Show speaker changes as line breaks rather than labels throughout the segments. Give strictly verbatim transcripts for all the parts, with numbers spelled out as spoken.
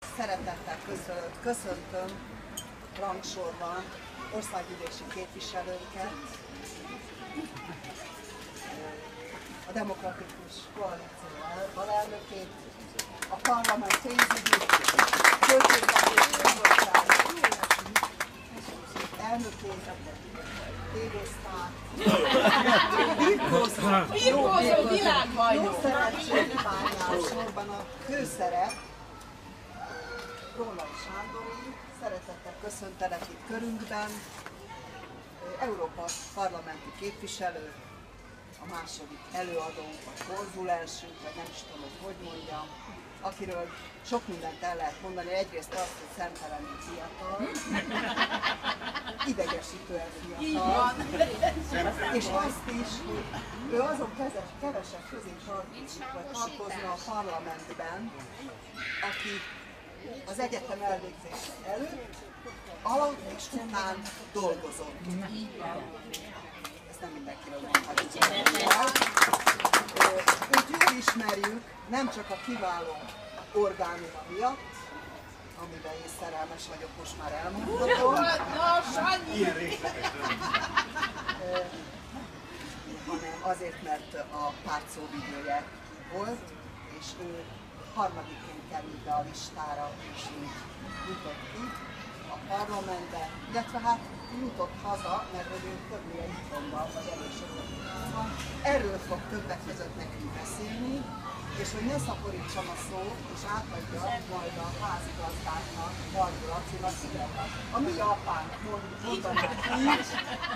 Szeretettel köszöntöm rangsorban országgyűlési képviselőket, a Demokratikus Koalíció alelnökét, a parlament pénzügyi költségvetési bizottság elnökét, tévésztár,
birkózó világbajnok.
Jó szerencsét bányál sorban a főszerep, Rónai Sándori, szeretettel köszöntelek itt körünkben, Európa parlamenti képviselő, a második előadónk, vagy konzulensünk, vagy nem is tudom, hogy hogy mondjam, akiről sok mindent el lehet mondani, egyrészt azt, hogy szemtelenül fiatal, idegesítően fiatal, és azt is, hogy ő azon kevesek közé tartozna a parlamentben, aki az egyetem elvégzése előtt, alatt és után dolgozott. Ezt nem mindenkiről mondhatjuk el. Őt jól ismerjük, nem csak a kiváló orgánuma miatt, amiben én szerelmes vagyok, most már elmondhatom, hanem azért, mert a párt szóvivője volt, és ő harmadikként került be a listára, és így jutott ki a parlamentbe, illetve hát jutott haza, mert hogy ő több ilyen itthonban, vagy elég sokat van. Erről fog többek között nekünk beszélni, és hogy ne szaporítsam a szót, és átadja majd a házigazdáknak, Varga Lacinak, a mi apánk mondanák így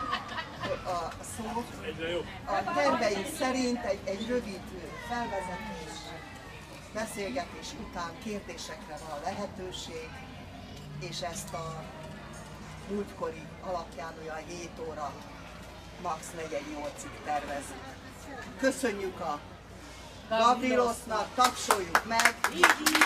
a szót. A terveink szerint egy, egy rövid felvezetés, beszélgetés után kérdésekre van lehetőség, és ezt a múltkori alapján olyan hét óra, max. negyvennyolcig tervezünk. Köszönjük a Gavrilosnak, tapsoljuk meg, hogy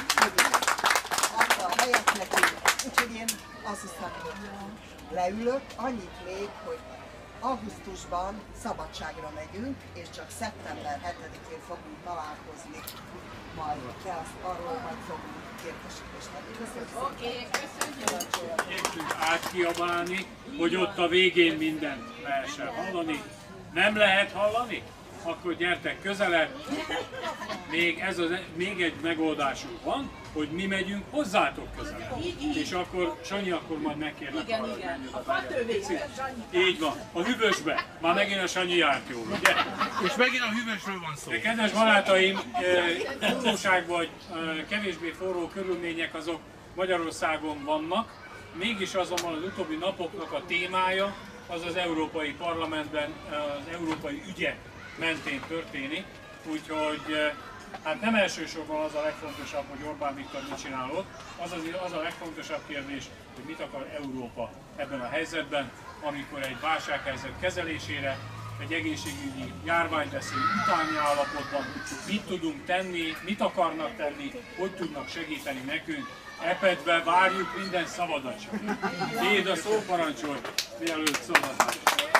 adta a helyet nekünk. Úgyhogy én azt hiszem, hogy leülök, annyit még, hogy augusztusban szabadságra megyünk, és csak szeptember hetedikén fogunk találkozni, majd de azt arról majd fogunk kérdésítést tenni. Köszönjük.
Oké, köszönjük.
Értünk átkiabálni, hogy ott a végén mindent lehessen hallani. Nem lehet hallani? Akkor gyertek közelebb. Még, ez az, még egy megoldásunk van, hogy mi megyünk hozzátok közelebb. És akkor, Sanyi, akkor majd megkérlek
igen,
arra,
igen.
hogy
A fatővészbe, Sanyi.
így van, a hűvösbe. Már megint a Sanyi járt jól, ugye?
És megint a hűvösről van szó.
De kedves barátaim, forróság vagy kevésbé forró körülmények azok Magyarországon vannak, mégis azonban az utóbbi napoknak a témája az az Európai Parlamentben az európai ügyek mentén történik, úgyhogy hát nem elsősorban az a legfontosabb, hogy Orbán Viktor mit csinál ott, az, az, az a legfontosabb kérdés, hogy mit akar Európa ebben a helyzetben, amikor egy válsághelyzet kezelésére, egy egészségügyi járványveszély utáni állapotban mit tudunk tenni, mit akarnak tenni, hogy tudnak segíteni nekünk. Epedve várjuk minden szavadat csak. Téd a szó, parancsolj, mielőtt szavazás.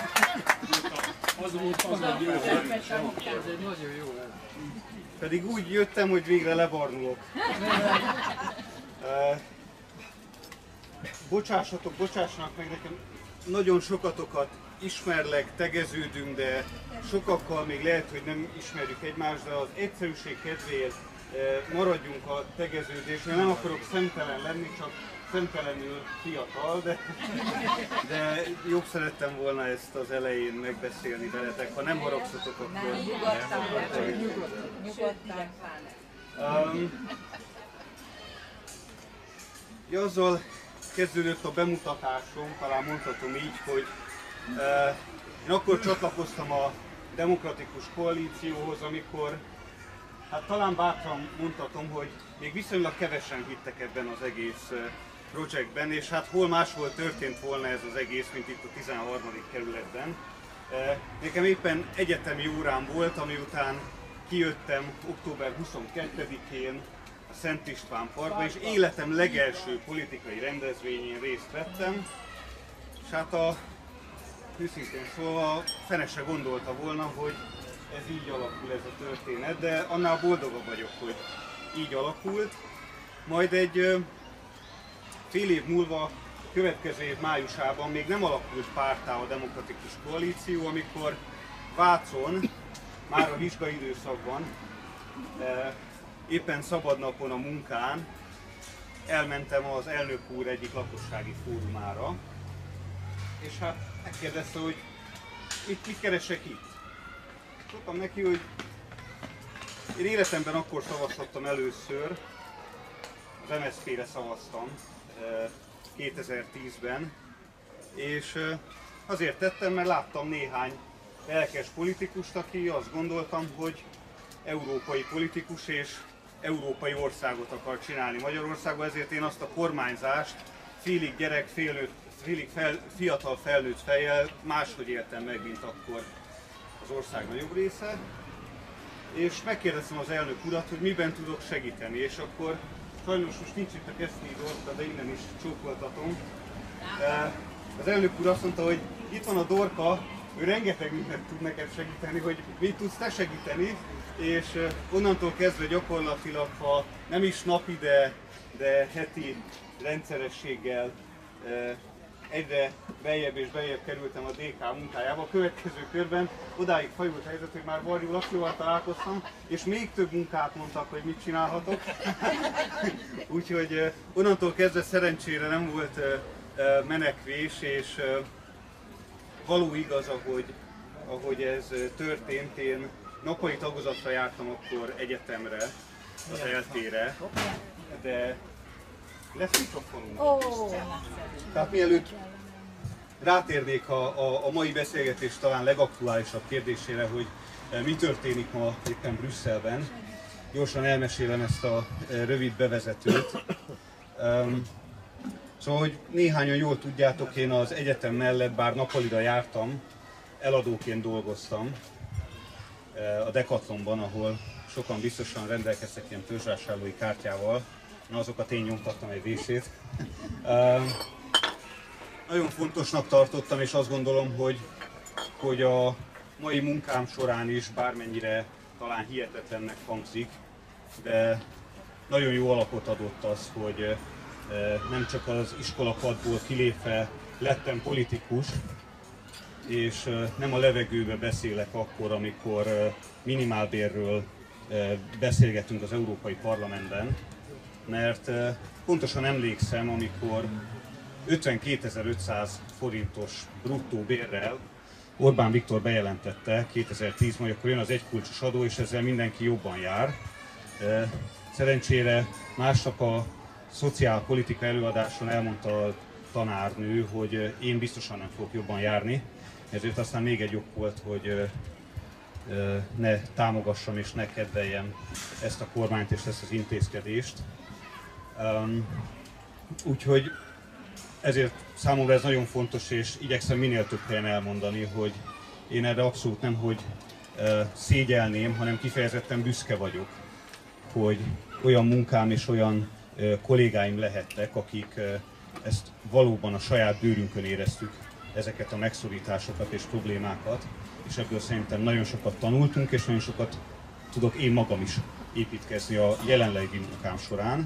Az volt az a jó.
Nagyon jó.
Pedig úgy jöttem, hogy végre lebarnulok. Uh, bocsássatok, bocsássanak meg nekem, nagyon sokatokat ismerlek, tegeződünk, de sokakkal még lehet, hogy nem ismerjük egymást, de az egyszerűség kedvéért uh, maradjunk a tegeződésnél. Nem akarok szemtelen lenni, csak szemtelenül fiatal, de, de jobb szerettem volna ezt az elején megbeszélni veletek. Ha nem haragszatok, akkor...
Nyugodtan.
Um, ja, azzal kezdődött a bemutatásom, talán mondhatom így, hogy uh, én akkor csatlakoztam a Demokratikus Koalícióhoz, amikor, hát talán bátran mondhatom, hogy még viszonylag kevesen hittek ebben az egész uh, projektben, és hát hol máshol történt volna ez az egész, mint itt a tizenharmadik kerületben. Uh, nekem éppen egyetemi órám volt, ami után kijöttem október huszonkettedikén a Szent István Parkba, és életem legelső politikai rendezvényén részt vettem, és hát a, őszintén szólva fene se gondolta volna, hogy ez így alakul ez a történet, de annál boldogabb vagyok, hogy így alakult. Majd egy fél év múlva, következő év májusában még nem alakult párttá a Demokratikus Koalíció, amikor Vácon, már a vizsgaidőszakban, éppen szabadnapon a munkán elmentem az elnök úr egyik lakossági fórumára, és hát megkérdezte, hogy itt mit keresek itt. Mondtam neki, hogy én életemben akkor szavaztattam először, az em es zé pére szavaztam kétezer-tízben, és azért tettem, mert láttam néhány lelkes politikust, aki azt gondoltam, hogy európai politikus és európai országot akar csinálni Magyarországon, ezért én azt a kormányzást félig gyerek, félig, félig fel, fiatal felnőtt fejjel máshogy éltem meg, mint akkor az ország nagyobb része. És megkérdeztem az elnök urat, hogy miben tudok segíteni, és akkor sajnos most nincs itt a Keszthelyi Dorka, de innen is csókoltatom. Az elnök úr azt mondta, hogy itt van a Dorka, ő rengeteg mindent tud neked segíteni, hogy mit tudsz te segíteni, és onnantól kezdve gyakorlatilag, ha nem is napi, de, de heti rendszerességgel egyre beljebb és beljebb kerültem a dé ká munkájába. A következő körben odáig fajult helyzet, hogy már Varjú Lakival találkoztam, és még több munkát mondtak, hogy mit csinálhatok. Úgyhogy onnantól kezdve szerencsére nem volt menekvés, és való igaz, ahogy, ahogy ez történt. Én nappali tagozatra jártam akkor egyetemre, az eltére, de lesz mikrofonunk. Oh. Tehát mielőtt rátérnék a, a, a mai beszélgetés talán legaktuálisabb kérdésére, hogy mi történik ma éppen Brüsszelben, gyorsan elmesélem ezt a rövid bevezetőt. Um, szóval, hogy néhányan jól tudjátok, én az egyetem mellett, bár nappalira jártam, eladóként dolgoztam a Decathlonban, ahol sokan biztosan rendelkeztek ilyen törzsvásárlói kártyával. Na, azokat én nyomtattam egy részét. Uh, nagyon fontosnak tartottam, és azt gondolom, hogy, hogy a mai munkám során is, bármennyire talán hihetetlennek hangzik, de nagyon jó alapot adott az, hogy uh, nem csak az iskolapadból kilépve lettem politikus, és uh, nem a levegőbe beszélek akkor, amikor uh, minimálbérről uh, beszélgetünk az Európai Parlamentben, mert pontosan emlékszem, amikor ötvenkétezer-ötszáz forintos bruttó bérrel Orbán Viktor bejelentette kétezer-tízben, hogy akkor jön az egykulcsos adó, és ezzel mindenki jobban jár. Szerencsére másnap a szociálpolitika előadáson elmondta a tanárnő, hogy én biztosan nem fogok jobban járni, ezért aztán még egy ok volt, hogy ne támogassam és ne kedveljem ezt a kormányt és ezt az intézkedést. Um, úgyhogy ezért számomra ez nagyon fontos, és igyekszem minél több helyen elmondani, hogy én erre abszolút nem, hogy uh, szégyelném, hanem kifejezetten büszke vagyok, hogy olyan munkám és olyan uh, kollégáim lehettek, akik uh, ezt valóban a saját bőrünkön éreztük, ezeket a megszorításokat és problémákat, és ebből szerintem nagyon sokat tanultunk, és nagyon sokat tudok én magam is építkezni a jelenlegi munkám során.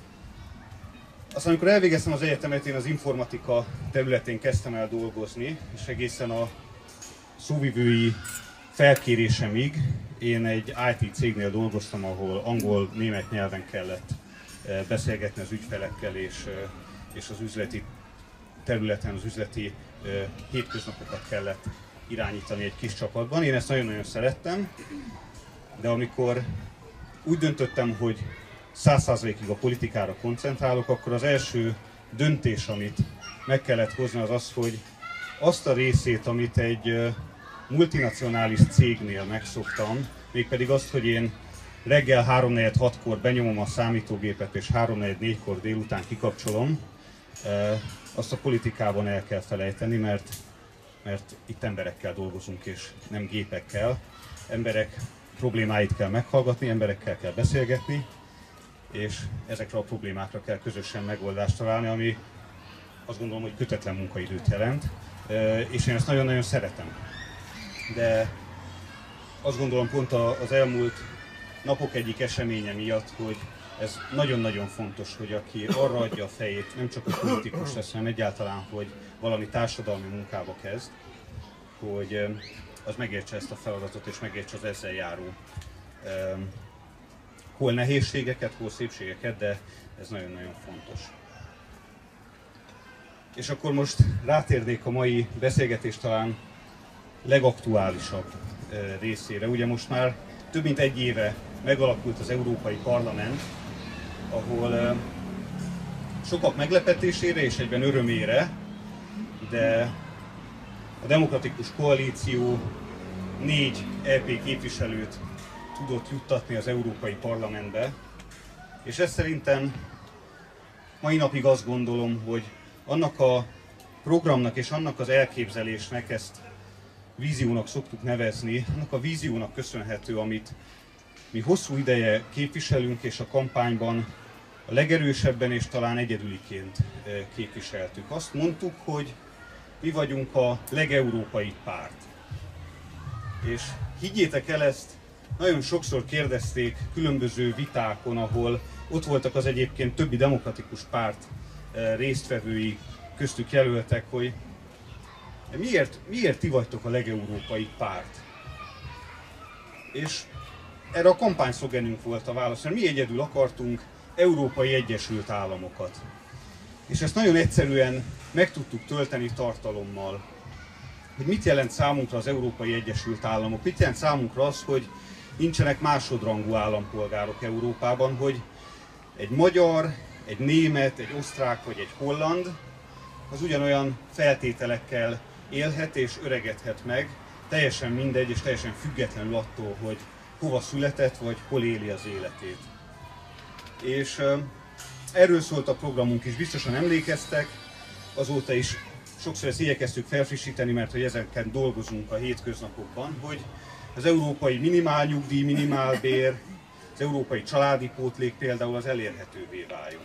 Aztán, amikor elvégeztem az egyetemet, én az informatika területén kezdtem el dolgozni, és egészen a szóvivői felkérésemig én egy i té cégnél dolgoztam, ahol angol-német nyelven kellett beszélgetni az ügyfelekkel, és, és az üzleti területen, az üzleti hétköznapokat kellett irányítani egy kis csapatban. Én ezt nagyon-nagyon szerettem, de amikor úgy döntöttem, hogy száz százalékig a politikára koncentrálok, akkor az első döntés, amit meg kellett hozni, az az, hogy azt a részét, amit egy multinacionális cégnél megszoktam, mégpedig azt, hogy én reggel háromnegyed hatkor benyomom a számítógépet, és háromnegyed négykor délután kikapcsolom, azt a politikában el kell felejteni, mert, mert itt emberekkel dolgozunk, és nem gépekkel. Emberek problémáit kell meghallgatni, emberekkel kell beszélgetni, és ezekre a problémákra kell közösen megoldást találni, ami azt gondolom, hogy kötetlen munkaidőt jelent, és én ezt nagyon-nagyon szeretem. De azt gondolom pont az elmúlt napok egyik eseménye miatt, hogy ez nagyon-nagyon fontos, hogy aki arra adja a fejét, nem csak a politikus lesz, hanem egyáltalán, hogy valami társadalmi munkába kezd, hogy az megértse ezt a feladatot, és megértse az ezzel járó um, hol nehézségeket, hol szépségeket, de ez nagyon-nagyon fontos. És akkor most rátérnék a mai beszélgetés talán legaktuálisabb uh, részére. Ugye most már több mint egy éve megalakult az Európai Parlament, ahol uh, sokak meglepetésére és egyben örömére, de a Demokratikus Koalíció négy é pé képviselőt tudott juttatni az Európai Parlamentbe, és ez szerintem mai napig azt gondolom, hogy annak a programnak és annak az elképzelésnek, ezt víziónak szoktuk nevezni, annak a víziónak köszönhető, amit mi hosszú ideje képviselünk, és a kampányban a legerősebben és talán egyedüliként képviseltük. Azt mondtuk, hogy mi vagyunk a legeurópai párt. És higgyétek el, ezt nagyon sokszor kérdezték különböző vitákon, ahol ott voltak az egyébként többi demokratikus párt résztvevői, köztük jelöltek, hogy miért, miért ti vagytok a legeurópai párt? És erre a kampányszlogenünk volt a válasz, mert mi egyedül akartunk Európai Egyesült Államokat. És ezt nagyon egyszerűen meg tudtuk tölteni tartalommal, hogy mit jelent számunkra az Európai Egyesült Államok, mit jelent számunkra az, hogy nincsenek másodrangú állampolgárok Európában, hogy egy magyar, egy német, egy osztrák vagy egy holland az ugyanolyan feltételekkel élhet és öregedhet meg, teljesen mindegy és teljesen függetlenül attól, hogy hova született vagy hol éli az életét. És erről szólt a programunk is, biztosan emlékeztek, azóta is sokszor ezt igyekeztük felfrissíteni, mert hogy ezeken dolgozunk a hétköznapokban, hogy az európai minimálnyugdíj, minimálbér, az európai családi pótlék például az elérhetővé váljon.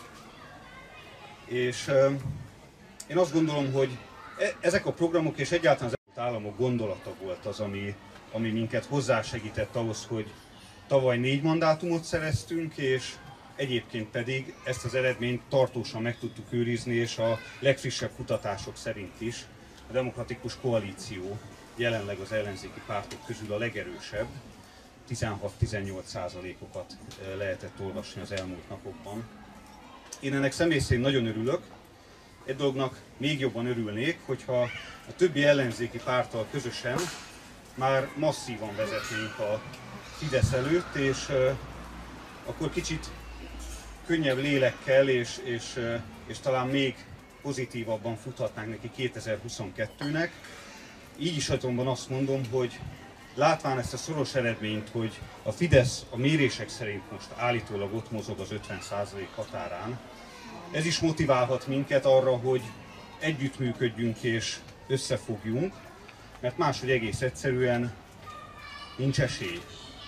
És euh, én azt gondolom, hogy e- ezek a programok és egyáltalán az államok gondolata volt az, ami, ami minket hozzásegített ahhoz, hogy tavaly négy mandátumot szereztünk, és egyébként pedig ezt az eredményt tartósan meg tudtuk őrizni, és a legfrissebb kutatások szerint is a Demokratikus Koalíció jelenleg az ellenzéki pártok közül a legerősebb, tizenhat-tizennyolc százalékokat lehetett olvasni az elmúlt napokban. Én ennek személy szerint nagyon örülök. Egy dolognak még jobban örülnék, hogyha a többi ellenzéki párttal közösen már masszívan vezetnénk a Fidesz előtt, és akkor kicsit könnyebb lélekkel és, és, és talán még pozitívabban futhatnánk neki kétezer-huszonkettőnek. Így is azonban azt mondom, hogy látván ezt a szoros eredményt, hogy a Fidesz a mérések szerint most állítólag ott mozog az ötven százalék határán, ez is motiválhat minket arra, hogy együttműködjünk és összefogjunk, mert máshogy egész egyszerűen nincs esély.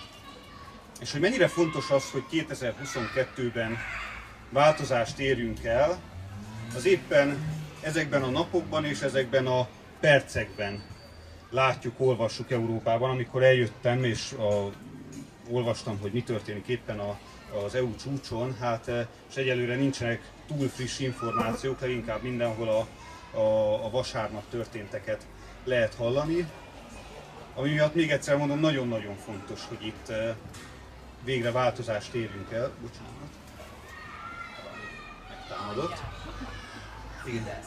És hogy mennyire fontos az, hogy kétezer-huszonkettőben változást érjünk el, az éppen ezekben a napokban és ezekben a percekben látjuk, olvassuk Európában. Amikor eljöttem és a, olvastam, hogy mi történik éppen a, az é u csúcson, hát és egyelőre nincsenek túl friss információk, leginkább mindenhol a, a, a vasárnap történteket lehet hallani. Ami miatt még egyszer mondom, nagyon-nagyon fontos, hogy itt végre változást érjünk el. Bocsánat. Megtámadott. Igen.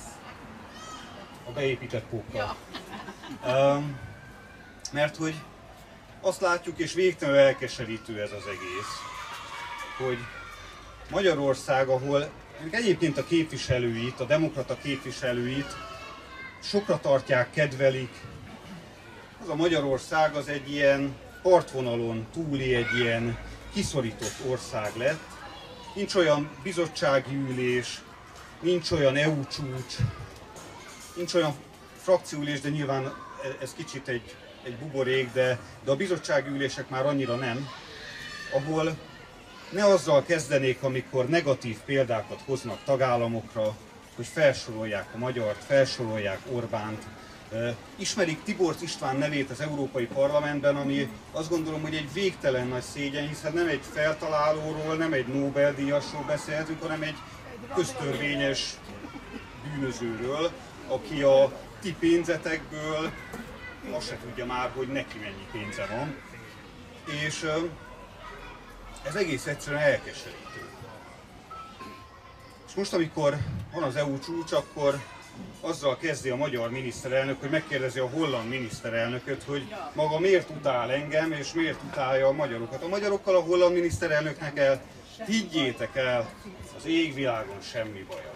A beépített pókkal. Um, mert hogy azt látjuk, és végtelenül elkeserítő ez az egész, hogy Magyarország, ahol egyébként a képviselőit, a demokrata képviselőit sokra tartják, kedvelik, az a Magyarország az egy ilyen partvonalon túli, egy ilyen kiszorított ország lett. Nincs olyan bizottsági ülés, nincs olyan é u csúcs, nincs olyan frakcióülés, de nyilván ez kicsit egy, egy buborék, de, de a bizottsági ülések már annyira nem, ahol ne azzal kezdenék, amikor negatív példákat hoznak tagállamokra, hogy felsorolják a magyart, felsorolják Orbánt, Ismerik Tiborcs István nevét az Európai Parlamentben, ami azt gondolom, hogy egy végtelen nagy szégyen, hiszen nem egy feltalálóról, nem egy Nobel-díjasról beszélhetünk, hanem egy köztörvényes bűnözőről, aki a ti pénzetekből azt se tudja már, hogy neki mennyi pénze van. És ez egész egyszerűen elkeserítő. És most, amikor van az é u csúcs, akkor azzal kezdi a magyar miniszterelnök, hogy megkérdezi a holland miniszterelnököt, hogy maga miért utál engem, és miért utálja a magyarokat. A magyarokkal a holland miniszterelnöknek el, higgyétek el, az égvilágon semmi baja.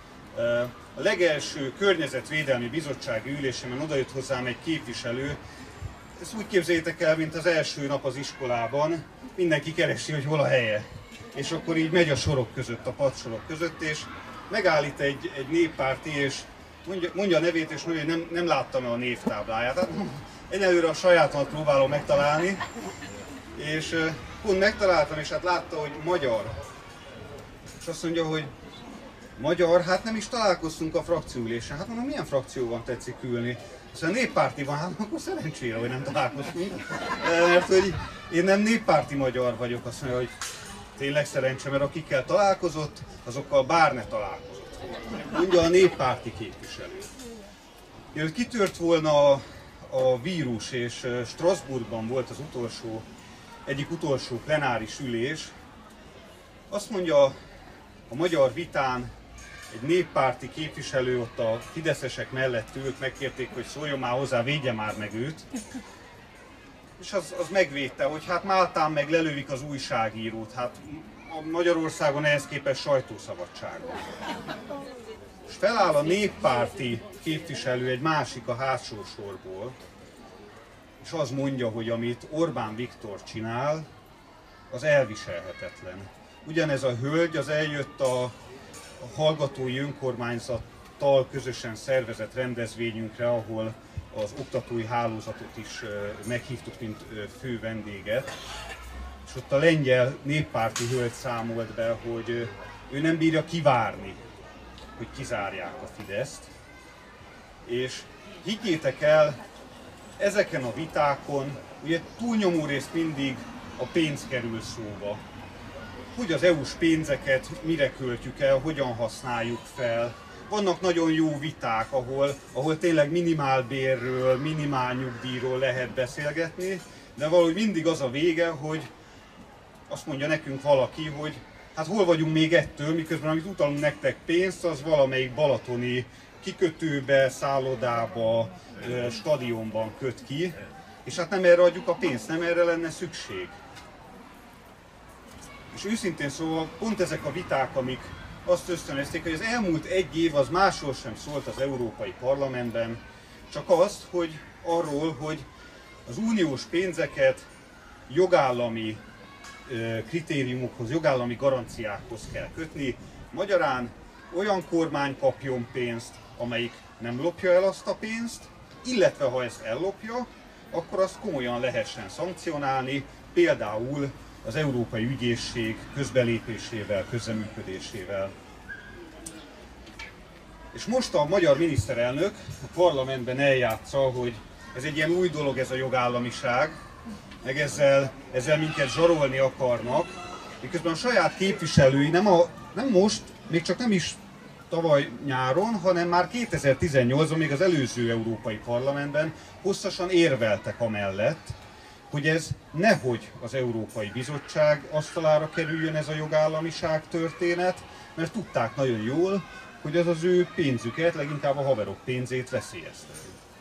A legelső környezetvédelmi bizottsági ülésemen odajött hozzám egy képviselő. Ezt úgy képzeljétek el, mint az első nap az iskolában, mindenki keresi, hogy hol a helye. És akkor így megy a sorok között, a padsorok között, és megállít egy, egy néppárti, és mondja, mondja a nevét, és mondja, hogy nem, nem láttam a névtábláját. Hát, egyelőre a sajátomat próbálom megtalálni, és uh, pont megtaláltam, és hát látta, hogy magyar. És azt mondja, hogy magyar, hát nem is találkoztunk a frakcióülésen. Hát mondom, milyen frakcióban tetszik ülni? Aztán néppárti van, hát akkor szerencsére, hogy nem találkoztunk. Mert hogy én nem néppárti magyar vagyok, azt mondja, hogy tényleg szerencse, mert akikkel találkozott, azokkal bár ne találkozott. Mondja a néppárti képviselő. Mielőtt kitört volna a, a vírus, és Strasbourgban volt az utolsó, egyik utolsó plenáris ülés, azt mondja a magyar vitán, egy néppárti képviselő ott a fideszesek mellett ült, megkérték, hogy szóljon már hozzá, védje már meg őt. És az, az megvédte, hogy hát Máltán meg lelövik az újságírót, hát a Magyarországon ehhez képest sajtószabadság van. És feláll a néppárti képviselő, egy másik a hátsó sorból, és az mondja, hogy amit Orbán Viktor csinál, az elviselhetetlen. Ugyanez a hölgy, az eljött a a hallgatói önkormányzattal közösen szervezett rendezvényünkre, ahol az oktatói hálózatot is meghívtuk, mint fő vendéget. És ott a lengyel néppárti hölgy számolt be, hogy ő nem bírja kivárni, hogy kizárják a Fideszt. És higgyétek el, ezeken a vitákon ugye túlnyomó részt mindig a pénz kerül szóba. Hogy az é u-s pénzeket mire költjük el, hogyan használjuk fel. Vannak nagyon jó viták, ahol, ahol tényleg minimálbérről, minimál nyugdíjról lehet beszélgetni, de valahogy mindig az a vége, hogy azt mondja nekünk valaki, hogy hát hol vagyunk még ettől, miközben amit utalunk nektek pénzt, az valamelyik balatoni kikötőbe, szállodába, stadionban köt ki, és hát nem erre adjuk a pénzt, nem erre lenne szükség. És őszintén szóval pont ezek a viták, amik azt ösztönözték, hogy az elmúlt egy év az másról sem szólt az Európai Parlamentben, csak azt, hogy arról, hogy az uniós pénzeket jogállami kritériumokhoz, jogállami garanciákhoz kell kötni. Magyarán olyan kormány kapjon pénzt, amelyik nem lopja el azt a pénzt, illetve ha ezt ellopja, akkor azt komolyan lehessen szankcionálni, például az Európai Ügyészség közbelépésével, közreműködésével. És most a magyar miniszterelnök a parlamentben eljátsza, hogy ez egy ilyen új dolog, ez a jogállamiság, meg ezzel, ezzel minket zsarolni akarnak, miközben a saját képviselői nem, a, nem most, még csak nem is tavaly nyáron, hanem már kétezer-tizennyolcban, még az előző Európai Parlamentben hosszasan érveltek amellett, hogy ez nehogy az Európai Bizottság asztalára kerüljön ez a jogállamiság történet, mert tudták nagyon jól, hogy az az ő pénzüket, leginkább a haverok pénzét veszélyezteti.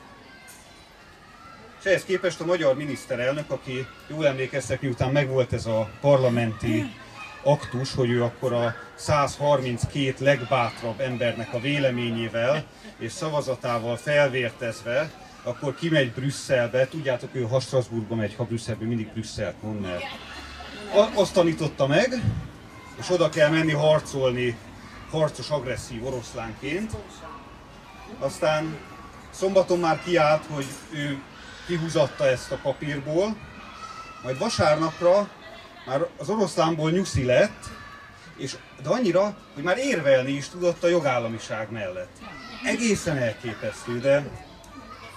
És ehhez képest a magyar miniszterelnök, aki jól emlékeztek, miután megvolt ez a parlamenti aktus, hogy ő akkor a száz harminckét legbátrabb embernek a véleményével és szavazatával felvértezve, akkor kimegy Brüsszelbe, tudjátok, ő ha Strasbourgba megy, ha Brüsszelbe, mindig Brüsszelt mond, mert azt tanította meg, és oda kell menni harcolni harcos, agresszív oroszlánként. Aztán szombaton már kiállt, hogy ő kihúzatta ezt a papírból, majd vasárnapra már az oroszlánból nyuszi lett, és, de annyira, hogy már érvelni is tudott a jogállamiság mellett. Egészen elképesztő, de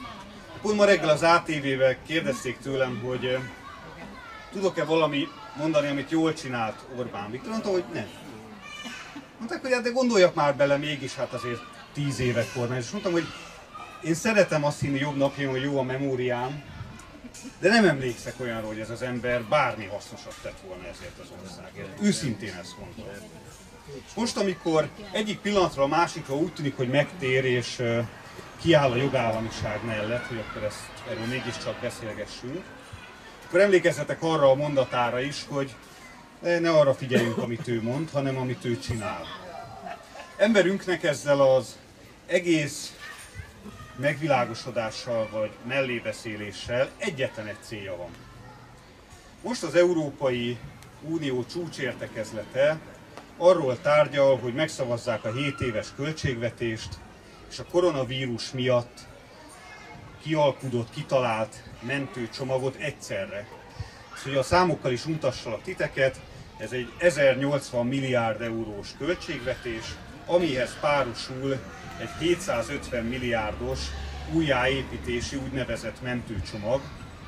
Pont ma reggel az á té vé-vel kérdezték tőlem, hogy tudok-e valami mondani, amit jól csinált Orbán Viktor. Mondta, hogy nem. Mondták, hogy hát de gondoljak már bele, mégis hát azért tíz éve kormány. És mondtam, hogy én szeretem azt hinni jobb napjaim, hogy jó a memóriám, de nem emlékszek olyanra, hogy ez az ember bármi hasznosat tett volna ezért az országért. Őszintén ezt mondom. Most, amikor egyik pillanatra a másikra úgy tűnik, hogy megtér és kiáll a jogállamiság mellett, hogy akkor ezt, erről mégiscsak beszélgessünk, akkor emlékezzetek arra a mondatára is, hogy ne arra figyeljünk, amit ő mond, hanem amit ő csinál. Emberünknek ezzel az egész megvilágosodással vagy mellébeszéléssel egyetlen egy célja van. Most az Európai Unió csúcsértekezlete arról tárgyal, hogy megszavazzák a hét éves költségvetést, és a koronavírus miatt kialkudott, kitalált mentőcsomagot egyszerre. És hogy a számokkal is mutassalak titeket, ez egy ezernyolcvan milliárd eurós költségvetés, amihez párosul egy hétszázötven milliárdos újjáépítési úgynevezett mentőcsomag.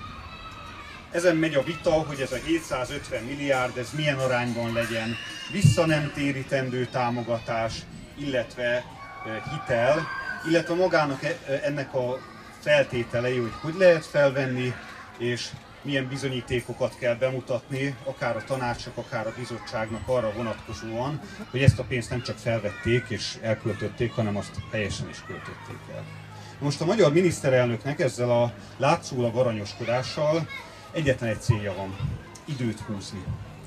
Ezen megy a vita, hogy ez a hétszázötven milliárd, ez milyen arányban legyen vissza nem térítendő támogatás, illetve hitel, illetve magának ennek a feltételei, hogy hogy lehet felvenni, és milyen bizonyítékokat kell bemutatni, akár a tanácsnak, akár a bizottságnak arra vonatkozóan, hogy ezt a pénzt nem csak felvették és elköltötték, hanem azt helyesen is költötték el. Most a magyar miniszterelnöknek ezzel a látszólag aranyoskodással egyetlen egy célja van: időt húzni.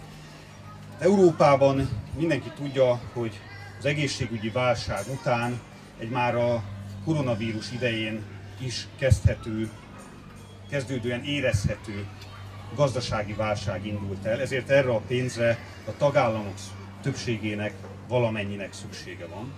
Európában mindenki tudja, hogy az egészségügyi válság után egy már a koronavírus idején is kezdhető, kezdődően érezhető gazdasági válság indult el, ezért erre a pénzre a tagállamok többségének valamennyinek szüksége van.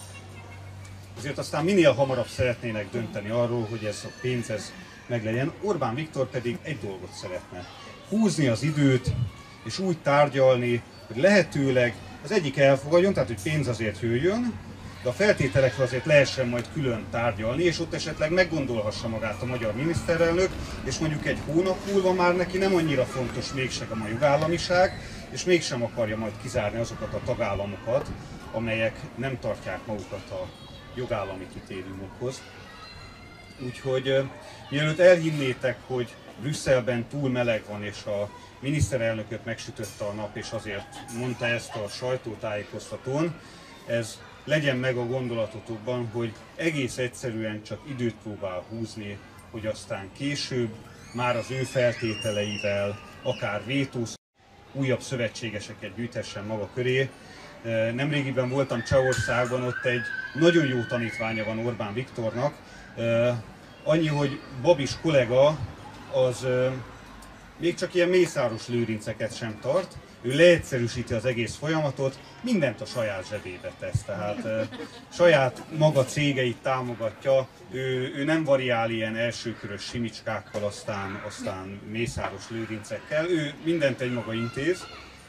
Ezért aztán minél hamarabb szeretnének dönteni arról, hogy ez a pénz ez meglegyen. Orbán Viktor pedig egy dolgot szeretne: húzni az időt, és úgy tárgyalni, hogy lehetőleg az egyik elfogadjon, tehát hogy pénz azért jöjjön, de a feltételekre azért lehessen majd külön tárgyalni, és ott esetleg meggondolhassa magát a magyar miniszterelnök, és mondjuk egy hónap múlva már neki nem annyira fontos mégsem a jogállamiság, és mégsem akarja majd kizárni azokat a tagállamokat, amelyek nem tartják magukat a jogállami kritériumokhoz. Úgyhogy mielőtt elhinnétek, hogy Brüsszelben túl meleg van, és a miniszterelnököt megsütötte a nap, és azért mondta ezt a sajtótájékoztatón, ez legyen meg a gondolatotokban, hogy egész egyszerűen csak időt próbál húzni, hogy aztán később már az ő feltételeivel, akár vétóz, újabb szövetségeseket gyűjthessen maga köré. Nemrégiben voltam Csehországban, ott egy nagyon jó tanítványa van Orbán Viktornak. Annyi, hogy Babis kollega az még csak ilyen mészáros lőrinceket sem tart, ő leegyszerűsíti az egész folyamatot, mindent a saját zsebébe tesz, tehát e, saját maga cégeit támogatja, ő, ő nem variál ilyen elsőkörös simicskákkal, aztán, aztán mészáros lőrincekkel, ő mindent egymaga intéz,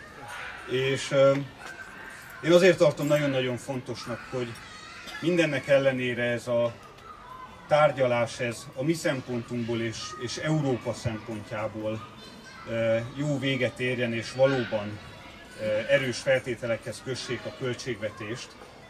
és e, én azért tartom nagyon-nagyon fontosnak, hogy mindennek ellenére ez a tárgyalás, ez a mi szempontunkból és, és Európa szempontjából jó véget érjen, és valóban erős feltételekhez kössék a költségvetést.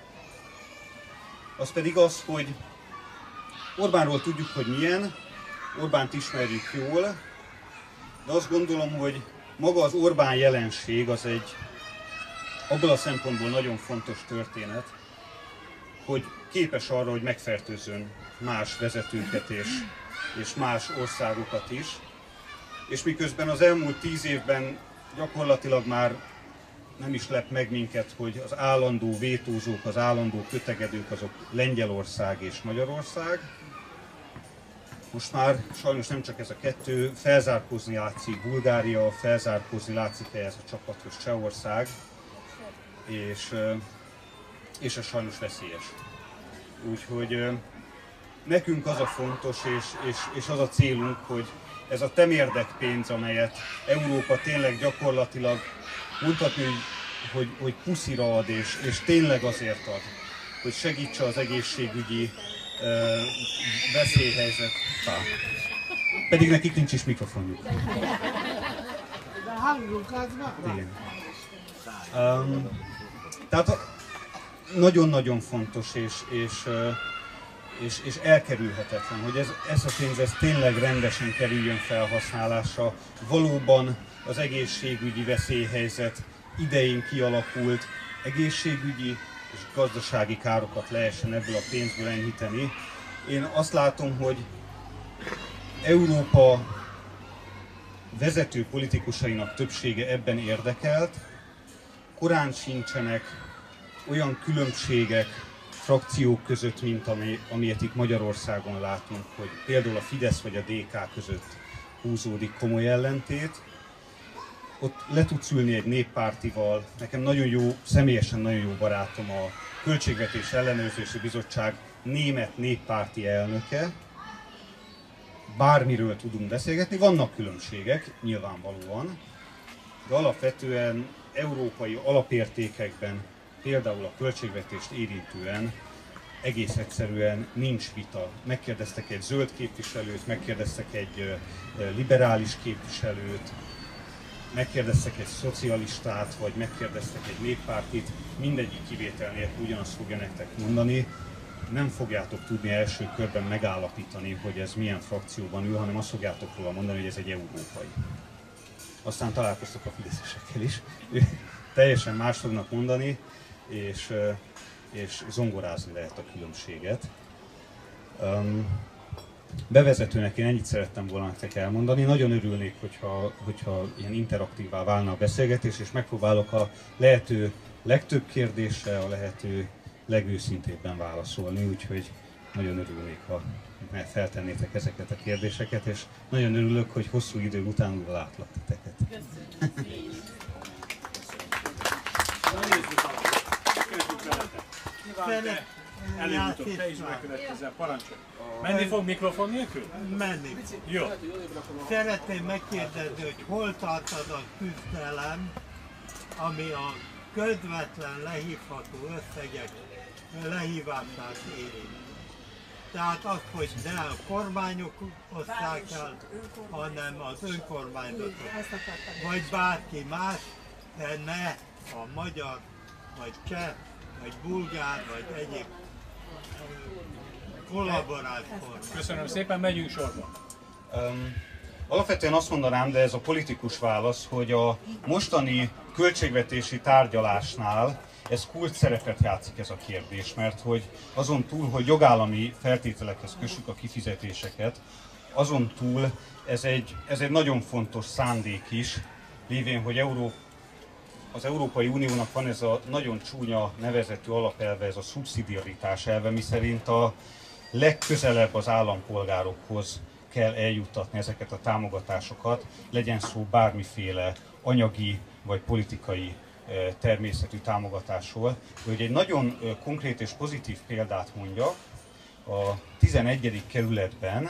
Az pedig az, hogy Orbánról tudjuk, hogy milyen, Orbánt ismerjük jól, de azt gondolom, hogy maga az Orbán jelenség az egy abból a szempontból nagyon fontos történet, hogy képes arra, hogy megfertőzzön más vezetőket és, és más országokat is. És miközben az elmúlt tíz évben gyakorlatilag már nem is lep meg minket, hogy az állandó vétózók, az állandó kötegedők azok Lengyelország és Magyarország. Most már sajnos nem csak ez a kettő, felzárkózni látszik Bulgária, felzárkózni látszik ehhez a csapathoz Csehország, és, és ez sajnos veszélyes. Úgyhogy nekünk az a fontos, és, és, és az a célunk, hogy ez a temérdek pénz, amelyet Európa tényleg gyakorlatilag mondhatni, hogy, hogy, hogy puszira ad, és, és tényleg azért ad, hogy segítse az egészségügyi ö, veszélyhelyzet. Á. Pedig nekik nincs is mikrofonjuk. Igen. Um, tehát nagyon-nagyon fontos és, és, és, és elkerülhetetlen, hogy ez, ez a pénz ez tényleg rendesen kerüljön felhasználásra. Valóban az egészségügyi veszélyhelyzet idején kialakult, egészségügyi és gazdasági károkat lehessen ebből a pénzből enyhíteni. Én azt látom, hogy Európa vezető politikusainak többsége ebben érdekelt, korán sincsenek olyan különbségek frakciók között, mint ami, amilyet itt Magyarországon látunk, hogy például a Fidesz vagy a dé ká között húzódik komoly ellentét. Ott le tudsz ülni egy néppártival, nekem nagyon jó, személyesen nagyon jó barátom a Költségvetés Ellenőrzési Bizottság német néppárti elnöke. Bármiről tudunk beszélgetni, vannak különbségek, nyilvánvalóan, de alapvetően európai alapértékekben, például a költségvetést érintően egész egyszerűen nincs vita. Megkérdeztek egy zöld képviselőt, megkérdeztek egy liberális képviselőt, megkérdeztek egy szocialistát, vagy megkérdeztek egy néppártit, mindegyik kivétel nélkül ugyanazt fogja nektek mondani. Nem fogjátok tudni első körben megállapítani, hogy ez milyen frakcióban ül, hanem azt fogjátok róla mondani, hogy ez egy európai. Aztán találkoztok a fideszesekkel is. Teljesen más fognak mondani, és, és zongorázni lehet a különbséget. Um, bevezetőnek én ennyit szerettem volna nektek elmondani. Nagyon örülnék, hogyha, hogyha ilyen interaktívvá válna a beszélgetés, és megpróbálok a lehető legtöbb kérdésre, a lehető legőszintébben válaszolni, úgyhogy nagyon örülnék, ha feltennétek ezeket a kérdéseket, és nagyon örülök, hogy hosszú idő után újra látlak titeket.
Előbb-utóbb, te is megkövetkezel, parancsolj. Menni fog mikrofon nélkül?
Menni.
Jó.
Szeretném megkérdezni, hogy hol tartad a küzdelem, ami a közvetlen lehívható összegek lehívását érinti. Tehát az, hogy ne a kormányok osztják el, hanem az önkormányzatok, vagy bárki más, de ne a magyar, vagy cseh, vagy bulgár, vagy egyéb kollaborált kormány.
Köszönöm szépen, megyünk sorba.
Um, alapvetően azt mondanám, de ez a politikus válasz, hogy a mostani költségvetési tárgyalásnál ez kulcs szerepet játszik ez a kérdés, mert hogy azon túl, hogy jogállami feltételekhez kössük a kifizetéseket, azon túl ez egy, ez egy nagyon fontos szándék is, lévén, hogy Euró, az Európai Uniónak van ez a nagyon csúnya nevezetű alapelve, ez a szubszidiaritás elve, miszerint a legközelebb az állampolgárokhoz kell eljuttatni ezeket a támogatásokat, legyen szó bármiféle anyagi vagy politikai természetű támogatásról. Hogy egy nagyon konkrét és pozitív példát mondjak, a tizenegyedik kerületben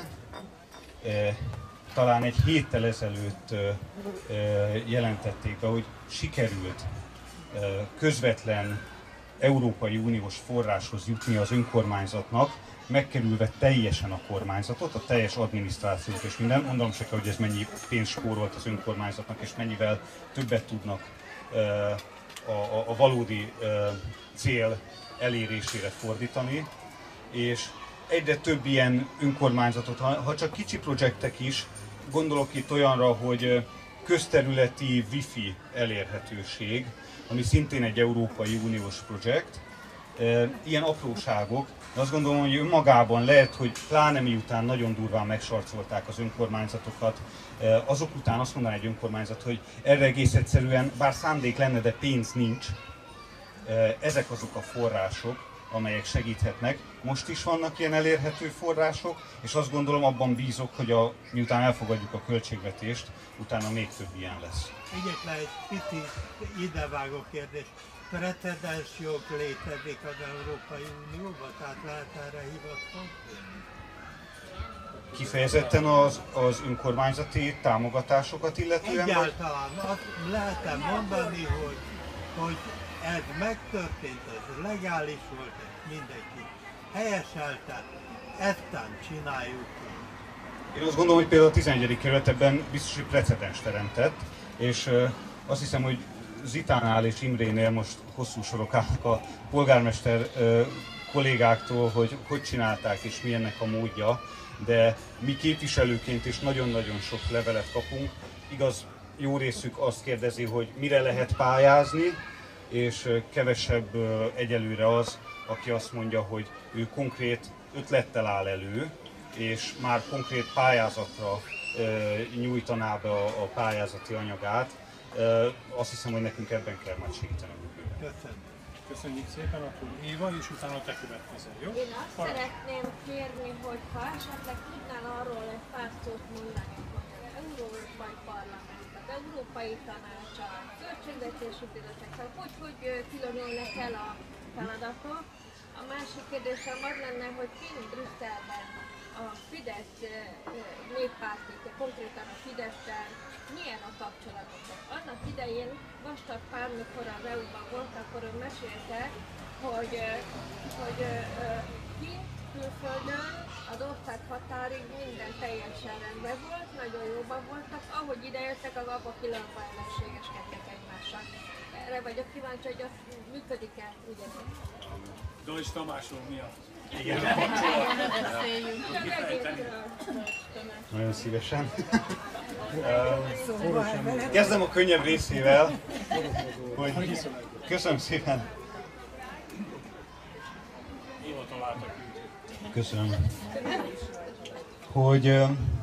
talán egy héttel ezelőtt jelentették be, hogy sikerült közvetlen Európai Uniós forráshoz jutni az önkormányzatnak, megkerülve teljesen a kormányzatot, a teljes adminisztrációt és minden. Mondom se kell, hogy ez mennyi pénzt spórolt az önkormányzatnak, és mennyivel többet tudnak a, a, a valódi cél elérésére fordítani. És egyre több ilyen önkormányzatot, ha, ha csak kicsi projektek is, gondolok itt olyanra, hogy közterületi wifi elérhetőség, ami szintén egy Európai Uniós projekt. Ilyen apróságok, de azt gondolom, hogy önmagában lehet, hogy pláne miután nagyon durván megsarcolták az önkormányzatokat, azok után azt mondaná egy önkormányzat, hogy erre egész egyszerűen, bár szándék lenne, de pénz nincs, ezek azok a források, amelyek segíthetnek. Most is vannak ilyen elérhető források, és azt gondolom, abban bízok, hogy a, miután elfogadjuk a költségvetést, utána még több ilyen lesz.
Egyetlen egy pici idevágó kérdés. Precedens jog létezik az Európai Unióban, tehát lehet erre hivatkozni?
Kifejezetten az, az önkormányzati támogatásokat illetően?
Egyáltalán azt lehet mondani, hogy, hogy ez megtörtént, ez legális volt, ez mindenki helyeseltet, eztán csináljuk.
Én azt gondolom, hogy például a tizenegyedik kerületben biztos, hogy precedens teremtett, és azt hiszem, hogy Zitánál és Imrénél most hosszú sorok állnak a polgármester kollégáktól, hogy hogy csinálták és mi ennek a módja, de mi képviselőként is nagyon-nagyon sok levelet kapunk. Igaz, jó részük azt kérdezi, hogy mire lehet pályázni, és kevesebb egyelőre az, aki azt mondja, hogy ő konkrét ötlettel áll elő, és már konkrét pályázatra nyújtaná be a, a pályázati anyagát. Azt hiszem, hogy nekünk ebben kell majd segítenünk.
Köszönöm.
Köszönjük szépen, akkor Éva, és utána te következel, jó?
Én azt
Parancsolj.
szeretném kérni, hogy ha esetleg tudnál arról egy pár szót mondani, hogy az Európai Parlament, az Európai Tanács, a Költségvetési Bizottság, hogy hogy különülnek el a feladatok. A másik kérdésem az lenne, hogy kint Brüsszelben a Fidesz néppárti, konkrétan a Fidesz-tel milyen a kapcsolatotok? Annak idején Vastag Pál, mikor az é u-ban volt, akkor ő mesélte, hogy, hogy kint, külföldön, az ország határig minden teljesen rendben volt, nagyon jóban voltak, ahogy idejöttek, az abba pillanatban ellenségeskedtek egymással. Erre vagyok kíváncsi, hogy az működik-e ugyanaz?
Deutsch Tamásról mi a?
Igen. Nagyon szívesen. Kezdem a könnyebb részével, hogy köszönöm szépen. Köszönöm. Hogy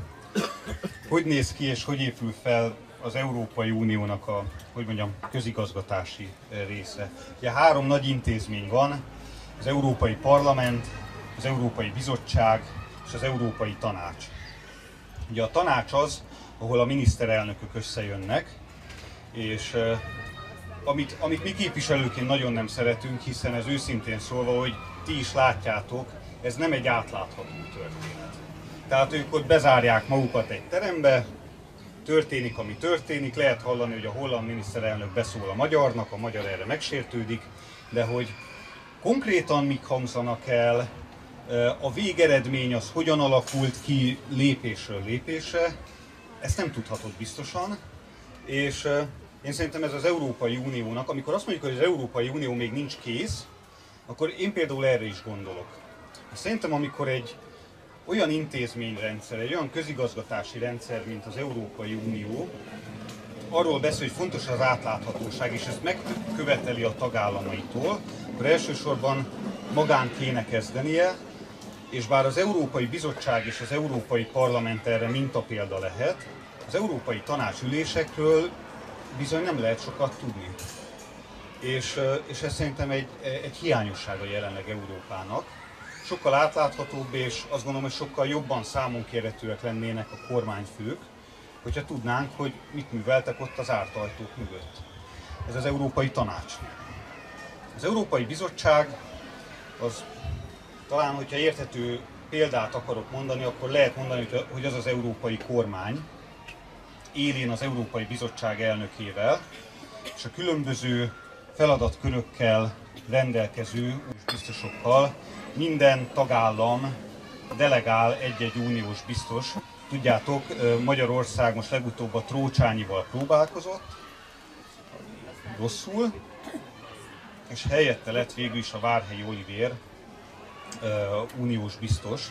hogy néz ki és hogy épül fel az Európai Uniónak a, hogy mondjam, közigazgatási része. Ugye három nagy intézmény van, az Európai Parlament, az Európai Bizottság és az Európai Tanács. Ugye a tanács az, ahol a miniszterelnökök összejönnek, és uh, amit, amit mi képviselőként nagyon nem szeretünk, hiszen ez őszintén szólva, hogy ti is látjátok, ez nem egy átlátható történet. Tehát ők ott bezárják magukat egy terembe, történik, ami történik, lehet hallani, hogy a holland miniszterelnök beszól a magyarnak, a magyar erre megsértődik, de hogy konkrétan mik hangzanak el, a végeredmény az hogyan alakult ki lépésről lépésre, ezt nem tudhatod biztosan, és én szerintem ez az Európai Uniónak, amikor azt mondjuk, hogy az Európai Unió még nincs kész, akkor én például erre is gondolok. Szerintem amikor egy olyan intézményrendszer, egy olyan közigazgatási rendszer, mint az Európai Unió, arról beszél, hogy fontos az átláthatóság, és ezt megköveteli a tagállamaitól, akkor elsősorban magán kéne kezdenie, és bár az Európai Bizottság és az Európai Parlament erre mintapélda lehet, az Európai Tanács ülésekről bizony nem lehet sokat tudni. És, és ez szerintem egy, egy hiányossága jelenleg Európának. Sokkal átláthatóbb, és azt gondolom, hogy sokkal jobban számon kérhetőek lennének a kormányfők, hogyha tudnánk, hogy mit műveltek ott az zárt ajtók mögött. Ez az Európai Tanács. Az Európai Bizottság az talán, hogyha érthető példát akarok mondani, akkor lehet mondani, hogy az az európai kormány élén az Európai Bizottság elnökével, és a különböző feladatkörökkel rendelkező biztosokkal minden tagállam delegál egy-egy uniós biztos. Tudjátok, Magyarország most legutóbb a Trócsányival próbálkozott, rosszul, és helyette lett végül is a Várhelyi Olivér uniós biztos.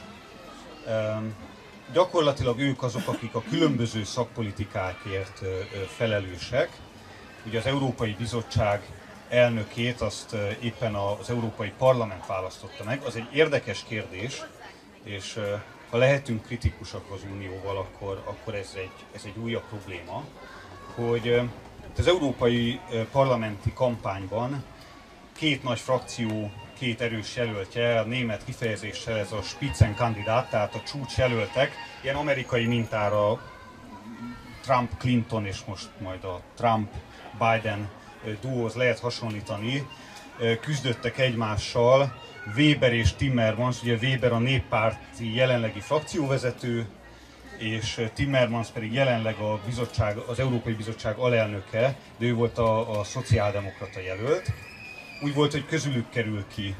Gyakorlatilag ők azok, akik a különböző szakpolitikákért felelősek. Ugye az Európai Bizottság elnökét azt éppen az Európai Parlament választotta meg. Az egy érdekes kérdés, és ha lehetünk kritikusak az Unióval, akkor, akkor ez, egy, ez egy újabb probléma, hogy az európai parlamenti kampányban két nagy frakció, két erős jelöltje, a német kifejezéssel ez a Spitzenkandidát, tehát a csúcsjelöltek, ilyen amerikai mintára Trump, Clinton és most majd a Trump-Biden duóhoz lehet hasonlítani, küzdöttek egymással, Weber és Timmermans, ugye Weber a néppárti jelenlegi frakcióvezető, és Timmermans pedig jelenleg a bizottság, az Európai Bizottság alelnöke, de ő volt a, a szociáldemokrata jelölt. Úgy volt, hogy közülük kerül ki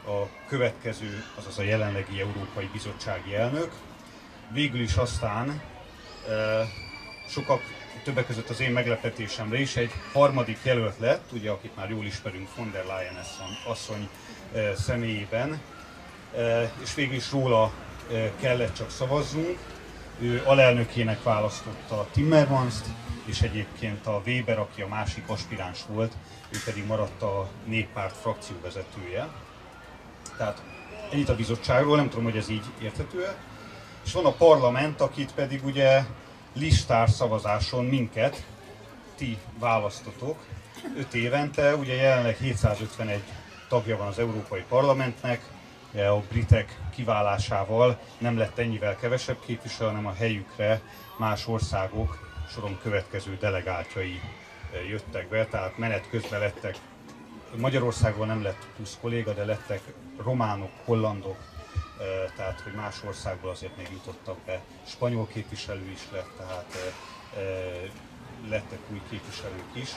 a következő, azaz a jelenlegi Európai Bizottsági elnök. Végül is aztán sokak, többek között az én meglepetésemre is egy harmadik jelölt lett, ugye, akit már jól ismerünk, von der Leyen asszony személyében, és végül is róla kellett csak szavazzunk. Ő alelnökének választotta Timmermanst, és egyébként a Weber, aki a másik aspiráns volt, ő pedig maradt a Néppárt frakcióvezetője. Tehát ennyit a bizottságról, nem tudom, hogy ez így érthető-e. És van a parlament, akit pedig ugye listás szavazáson minket, ti választotok, öt évente, ugye jelenleg hétszázötvenegy tagja van az Európai Parlamentnek, a britek kiválásával nem lett ennyivel kevesebb képviselő, hanem a helyükre más országok soron következő delegáltjai jöttek be, tehát menet közben lettek, Magyarországról nem lett plusz kolléga, de lettek románok, hollandok, tehát hogy más országból azért még jutottak be, spanyol képviselő is lett, tehát lettek új képviselők is.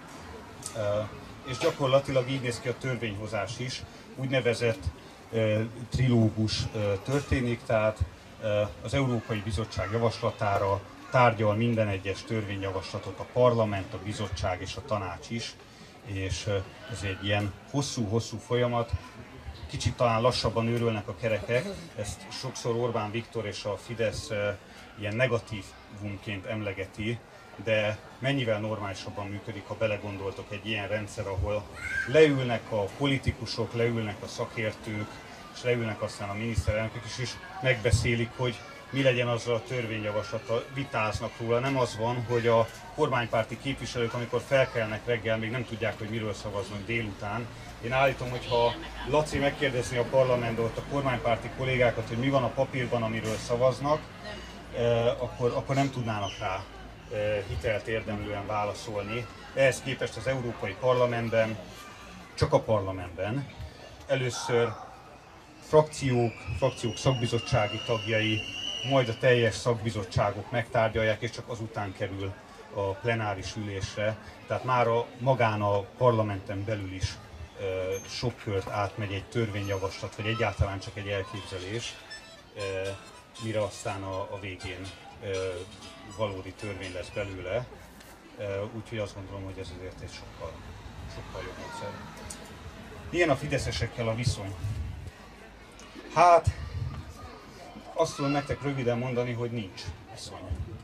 És gyakorlatilag így néz ki a törvényhozás is, úgynevezett trilógus történik, tehát az Európai Bizottság javaslatára tárgyal minden egyes törvényjavaslatot a parlament, a bizottság és a tanács is, és ez egy ilyen hosszú-hosszú folyamat. Kicsit talán lassabban őrölnek a kerekek, ezt sokszor Orbán Viktor és a Fidesz ilyen negatívumként emlegeti, de mennyivel normálisabban működik, ha belegondoltok egy ilyen rendszer, ahol leülnek a politikusok, leülnek a szakértők, és leülnek aztán a miniszterelnökök is, és megbeszélik, hogy mi legyen azzal a törvényjavaslattal, vitáznak róla. Nem az van, hogy a kormánypárti képviselők, amikor felkelnek reggel, még nem tudják, hogy miről szavaznak délután. Én állítom, hogy ha Laci megkérdezni a parlamentben ott a kormánypárti kollégákat, hogy mi van a papírban, amiről szavaznak, eh, akkor, akkor nem tudnának rá eh, hitelt érdemlően válaszolni. Ehhez képest az Európai Parlamentben, csak a parlamentben először frakciók, frakciók szakbizottsági tagjai, majd a teljes szakbizottságok megtárgyalják, és csak azután kerül a plenáris ülésre. Tehát már a, magán a parlamenten belül is e, sok kört átmegy egy törvényjavaslat, vagy egyáltalán csak egy elképzelés, e, mire aztán a, a végén e, valódi törvény lesz belőle. E, úgyhogy azt gondolom, hogy ez azért egy sokkal, sokkal jobb módszer. Milyen a fideszesekkel a viszony? Hát, azt tudom nektek röviden mondani, hogy nincs viszony.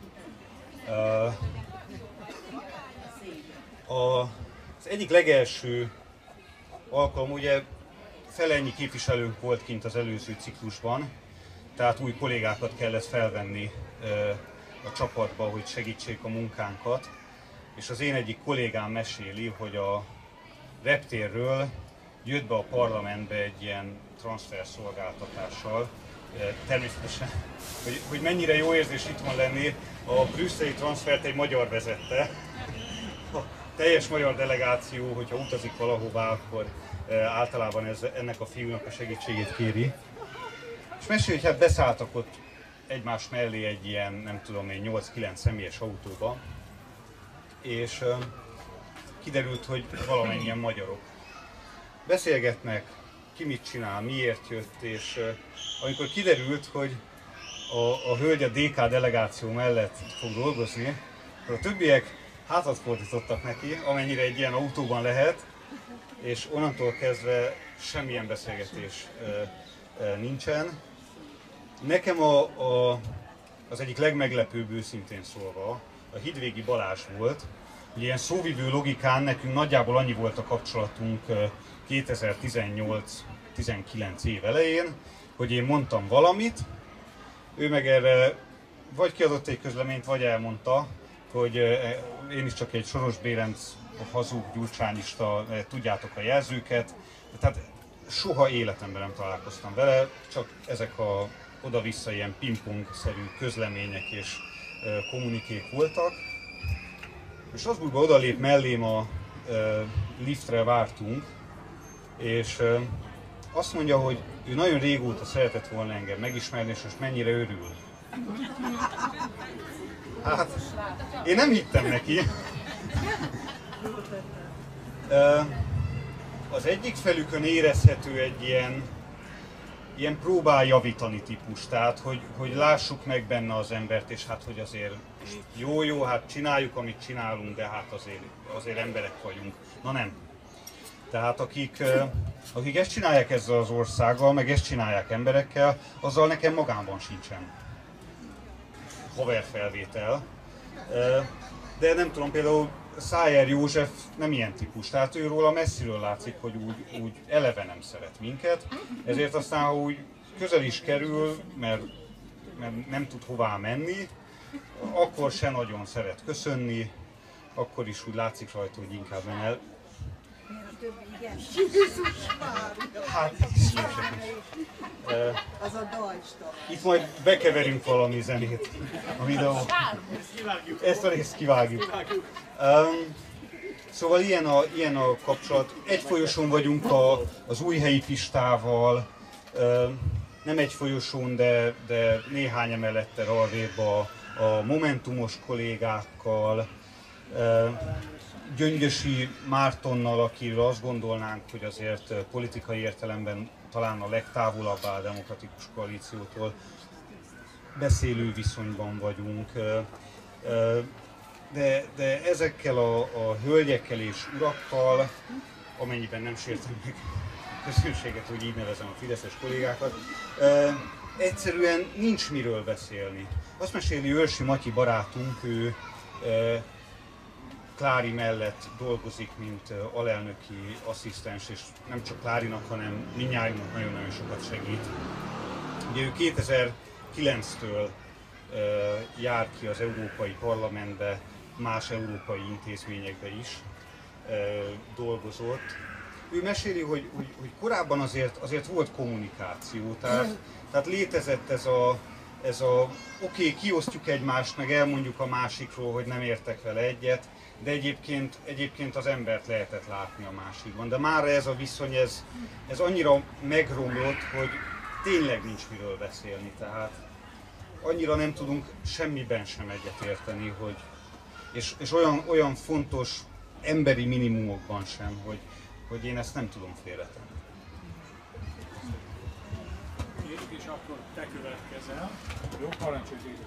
Az egyik legelső alkalom, ugye felennyi képviselőnk volt kint az előző ciklusban, tehát új kollégákat kellett felvenni a csapatba, hogy segítsék a munkánkat. És az én egyik kollégám meséli, hogy a reptérről jött be a parlamentbe egy ilyen transferszolgáltatással. Természetesen, hogy, hogy mennyire jó érzés itthon lenni, a brüsszeli transfert egy magyar vezette. A teljes magyar delegáció, hogyha utazik valahová, akkor általában ez, ennek a fiúnak a segítségét kéri. És mesél, hogy hát beszálltak ott egymás mellé egy ilyen, nem tudom én, nyolc-kilenc személyes autóba, és uh, kiderült, hogy valamennyien magyarok. Beszélgetnek, ki mit csinál, miért jött, és uh, amikor kiderült, hogy a, a hölgy a dé ká delegáció mellett fog dolgozni, akkor a többiek hátat fordítottak neki, amennyire egy ilyen autóban lehet, és onnantól kezdve semmilyen beszélgetés uh, uh, nincsen. Nekem a, a, az egyik legmeglepőbb, őszintén szólva, a Hidvégi Balázs volt. Ugye ilyen szóvivő logikán nekünk nagyjából annyi volt a kapcsolatunk kétezer-tizennyolc-tizenkilenc év elején, hogy én mondtam valamit, ő meg erre vagy kiadott egy közleményt, vagy elmondta, hogy én is csak egy Soros Bérenc hazug, gyurcsányista, tudjátok a jelzőket. Tehát soha életemben nem találkoztam vele, csak ezek a oda-vissza ilyen pingpong-szerű közlemények és kommunikék voltak. És Strasbourgba odalép mellém, a liftre vártunk, és azt mondja, hogy ő nagyon régóta szeretett volna engem megismerni, és most mennyire örül. Hát, én nem hittem neki. az egyik felükön érezhető egy ilyen, ilyen próbál javítani típus, tehát hogy, hogy lássuk meg benne az embert, és hát hogy azért jó-jó, hát csináljuk, amit csinálunk, de hát azért, azért emberek vagyunk. Na nem. Tehát akik, akik ezt csinálják ezzel az országgal, meg ezt csinálják emberekkel, azzal nekem magánban sincsen haverfelvétel. De nem tudom, például Szájer József nem ilyen típus, tehát őróla messziről látszik, hogy úgy, úgy eleve nem szeret minket, ezért aztán, ha úgy közel is kerül, mert, mert nem tud hová menni, akkor se nagyon szeret köszönni, akkor is úgy látszik rajta, hogy inkább nem el. Hát,
az a dajsta.
Itt majd bekeverünk valami zenét a videó. Ezt a részt kivágjuk. Um, szóval ilyen a, ilyen a kapcsolat. Egy folyosón vagyunk a, az Újhelyi Pistával, um, nem egy folyosón, de, de néhány emelettel arrébb a, a Momentumos kollégákkal, um, Gyöngyösi Mártonnal, akiről azt gondolnánk, hogy azért politikai értelemben talán a legtávolabb áll a Demokratikus Koalíciótól, beszélő viszonyban vagyunk. De, de ezekkel a, a hölgyekkel és urakkal, amennyiben nem sértem meg közönséget, hogy így nevezem a fideszes kollégákat, egyszerűen nincs miről beszélni. Azt meséli Őrsi Matyi barátunk, ő Klári mellett dolgozik, mint alelnöki asszisztens, és nem csak Klárinak, hanem mindnyájunknak nagyon-nagyon sokat segít. Ugye ő kétezer-kilenctől uh, jár ki az Európai Parlamentbe, más európai intézményekbe is uh, dolgozott. Ő meséli, hogy, hogy, hogy korábban azért, azért volt kommunikáció, tehát, tehát létezett ez a, ez a oké, okay, kiosztjuk egymást, meg elmondjuk a másikról, hogy nem értek vele egyet, de egyébként, egyébként az embert lehetett látni a másikban. De már ez a viszony, ez, ez annyira megromlott, hogy tényleg nincs miről beszélni. Tehát annyira nem tudunk semmiben sem egyetérteni, hogy, és, és olyan, olyan fontos emberi minimumokban sem, hogy, hogy én ezt nem tudom félretenni.
És akkor te következel. Jó, parancsolj, Jézus.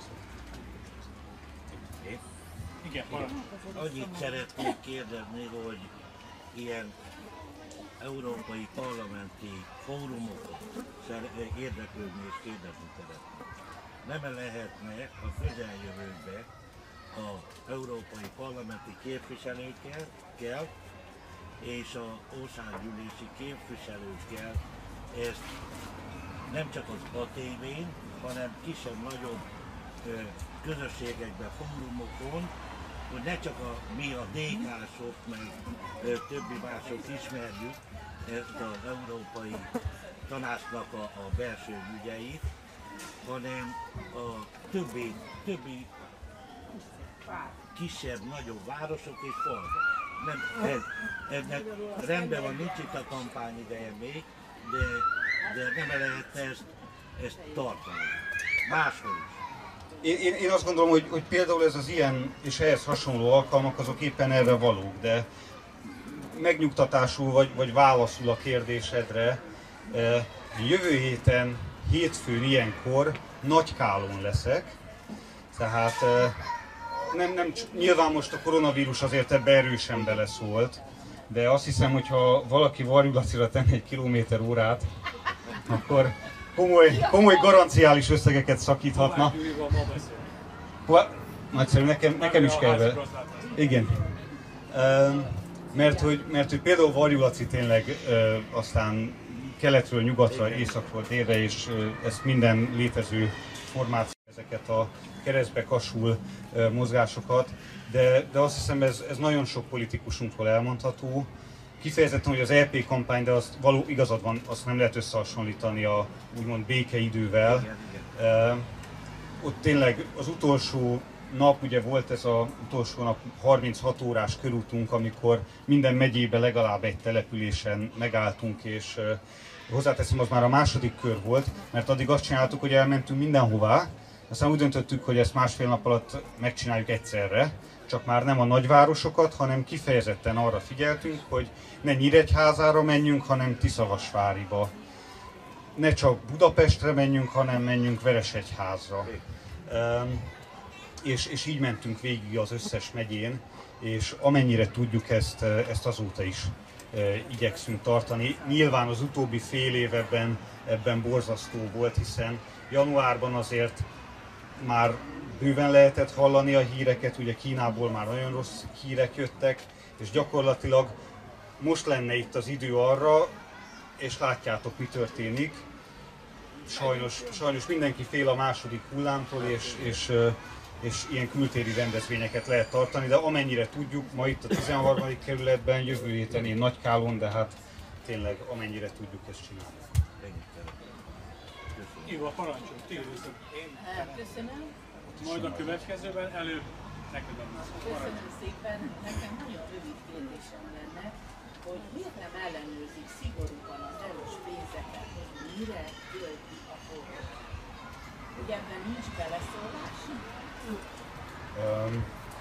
Igen, parancsolj.
Annyit szeretnék kérdezni, hogy ilyen európai parlamenti fórumokon érdeklődni és kérdezni szeretnék. Nem lehetne a közeljövőben az európai parlamenti képviselőkkel és az országgyűlési képviselőkkel ezt nem csak az á té vén, hanem kisebb-nagyobb közösségekben, fórumokon, hogy ne csak a, mi a dé ká-sok, meg ö, többi mások ismerjük ezt az Európai Tanácsnak a, a belső ügyeit, hanem a többi, többi kisebb, nagyobb városok és falvak. Nem, ez, ennek rendben van, nincs itt a kampány ideje még, de, de nem lehetne ezt, ezt tartani. Máshol is.
Én, én, én azt gondolom, hogy, hogy például ez az ilyen és ehhez hasonló alkalmak azok éppen erre valók, de megnyugtatásul vagy, vagy válaszul a kérdésedre, jövő héten, hétfőn ilyenkor Nagykálon leszek, tehát nem, nem, nyilván most a koronavírus azért ebbe erősen beleszólt, de azt hiszem, hogy ha valaki Varjú Lacira tenne egy kilométer órát, akkor komoly, komoly garanciális összegeket szakíthatna. Nagyszerű, nekem, nekem is kell vele. Igen. Mert hogy, mert hogy például Varjú Laci tényleg aztán keletről, nyugatra, északról, délre, és ezt minden létező formáció, ezeket a keresztbe kasul mozgásokat, de, de azt hiszem ez, ez nagyon sok politikusunkról elmondható. Kifejezetten, hogy az é pé kampány, de azt való igazad van, azt nem lehet összehasonlítani a úgymond békeidővel. Uh, ott tényleg az utolsó nap, ugye volt ez az utolsó nap harminchat órás körútunk, amikor minden megyébe legalább egy településen megálltunk, és uh, hozzáteszem, az már a második kör volt, mert addig azt csináltuk, hogy elmentünk mindenhová, aztán úgy döntöttük, hogy ezt másfél nap alatt megcsináljuk egyszerre, csak már nem a nagyvárosokat, hanem kifejezetten arra figyeltünk, hogy ne Nyíregyházára menjünk, hanem Tiszavasváriba. Ne csak Budapestre menjünk, hanem menjünk Veresegyházra. És, és így mentünk végig az összes megyén, és amennyire tudjuk, ezt, ezt azóta is e, igyekszünk tartani. Nyilván az utóbbi fél évben ebben borzasztó volt, hiszen januárban azért már bőven lehetett hallani a híreket, ugye Kínából már nagyon rossz hírek jöttek, és gyakorlatilag most lenne itt az idő arra, és látjátok, mi történik. Sajnos, sajnos mindenki fél a második hullámtól, és, és, és ilyen kültéri rendezvényeket lehet tartani, de amennyire tudjuk, ma itt a tizenharmadik kerületben, jövő héten én Nagykálon, de hát tényleg amennyire tudjuk, ezt csináljuk.
Iva, parancsolj, ti először.
Köszönöm.
Majd a következőben előbb neked adom.
Köszönöm szépen. Nekem nagyon rövid kérdésem lenne, hogy miért nem ellenőrzik szigorúan az erős pénzeket, hogy mire költi a forró? Ugye ebben nincs beleszólás?
Um,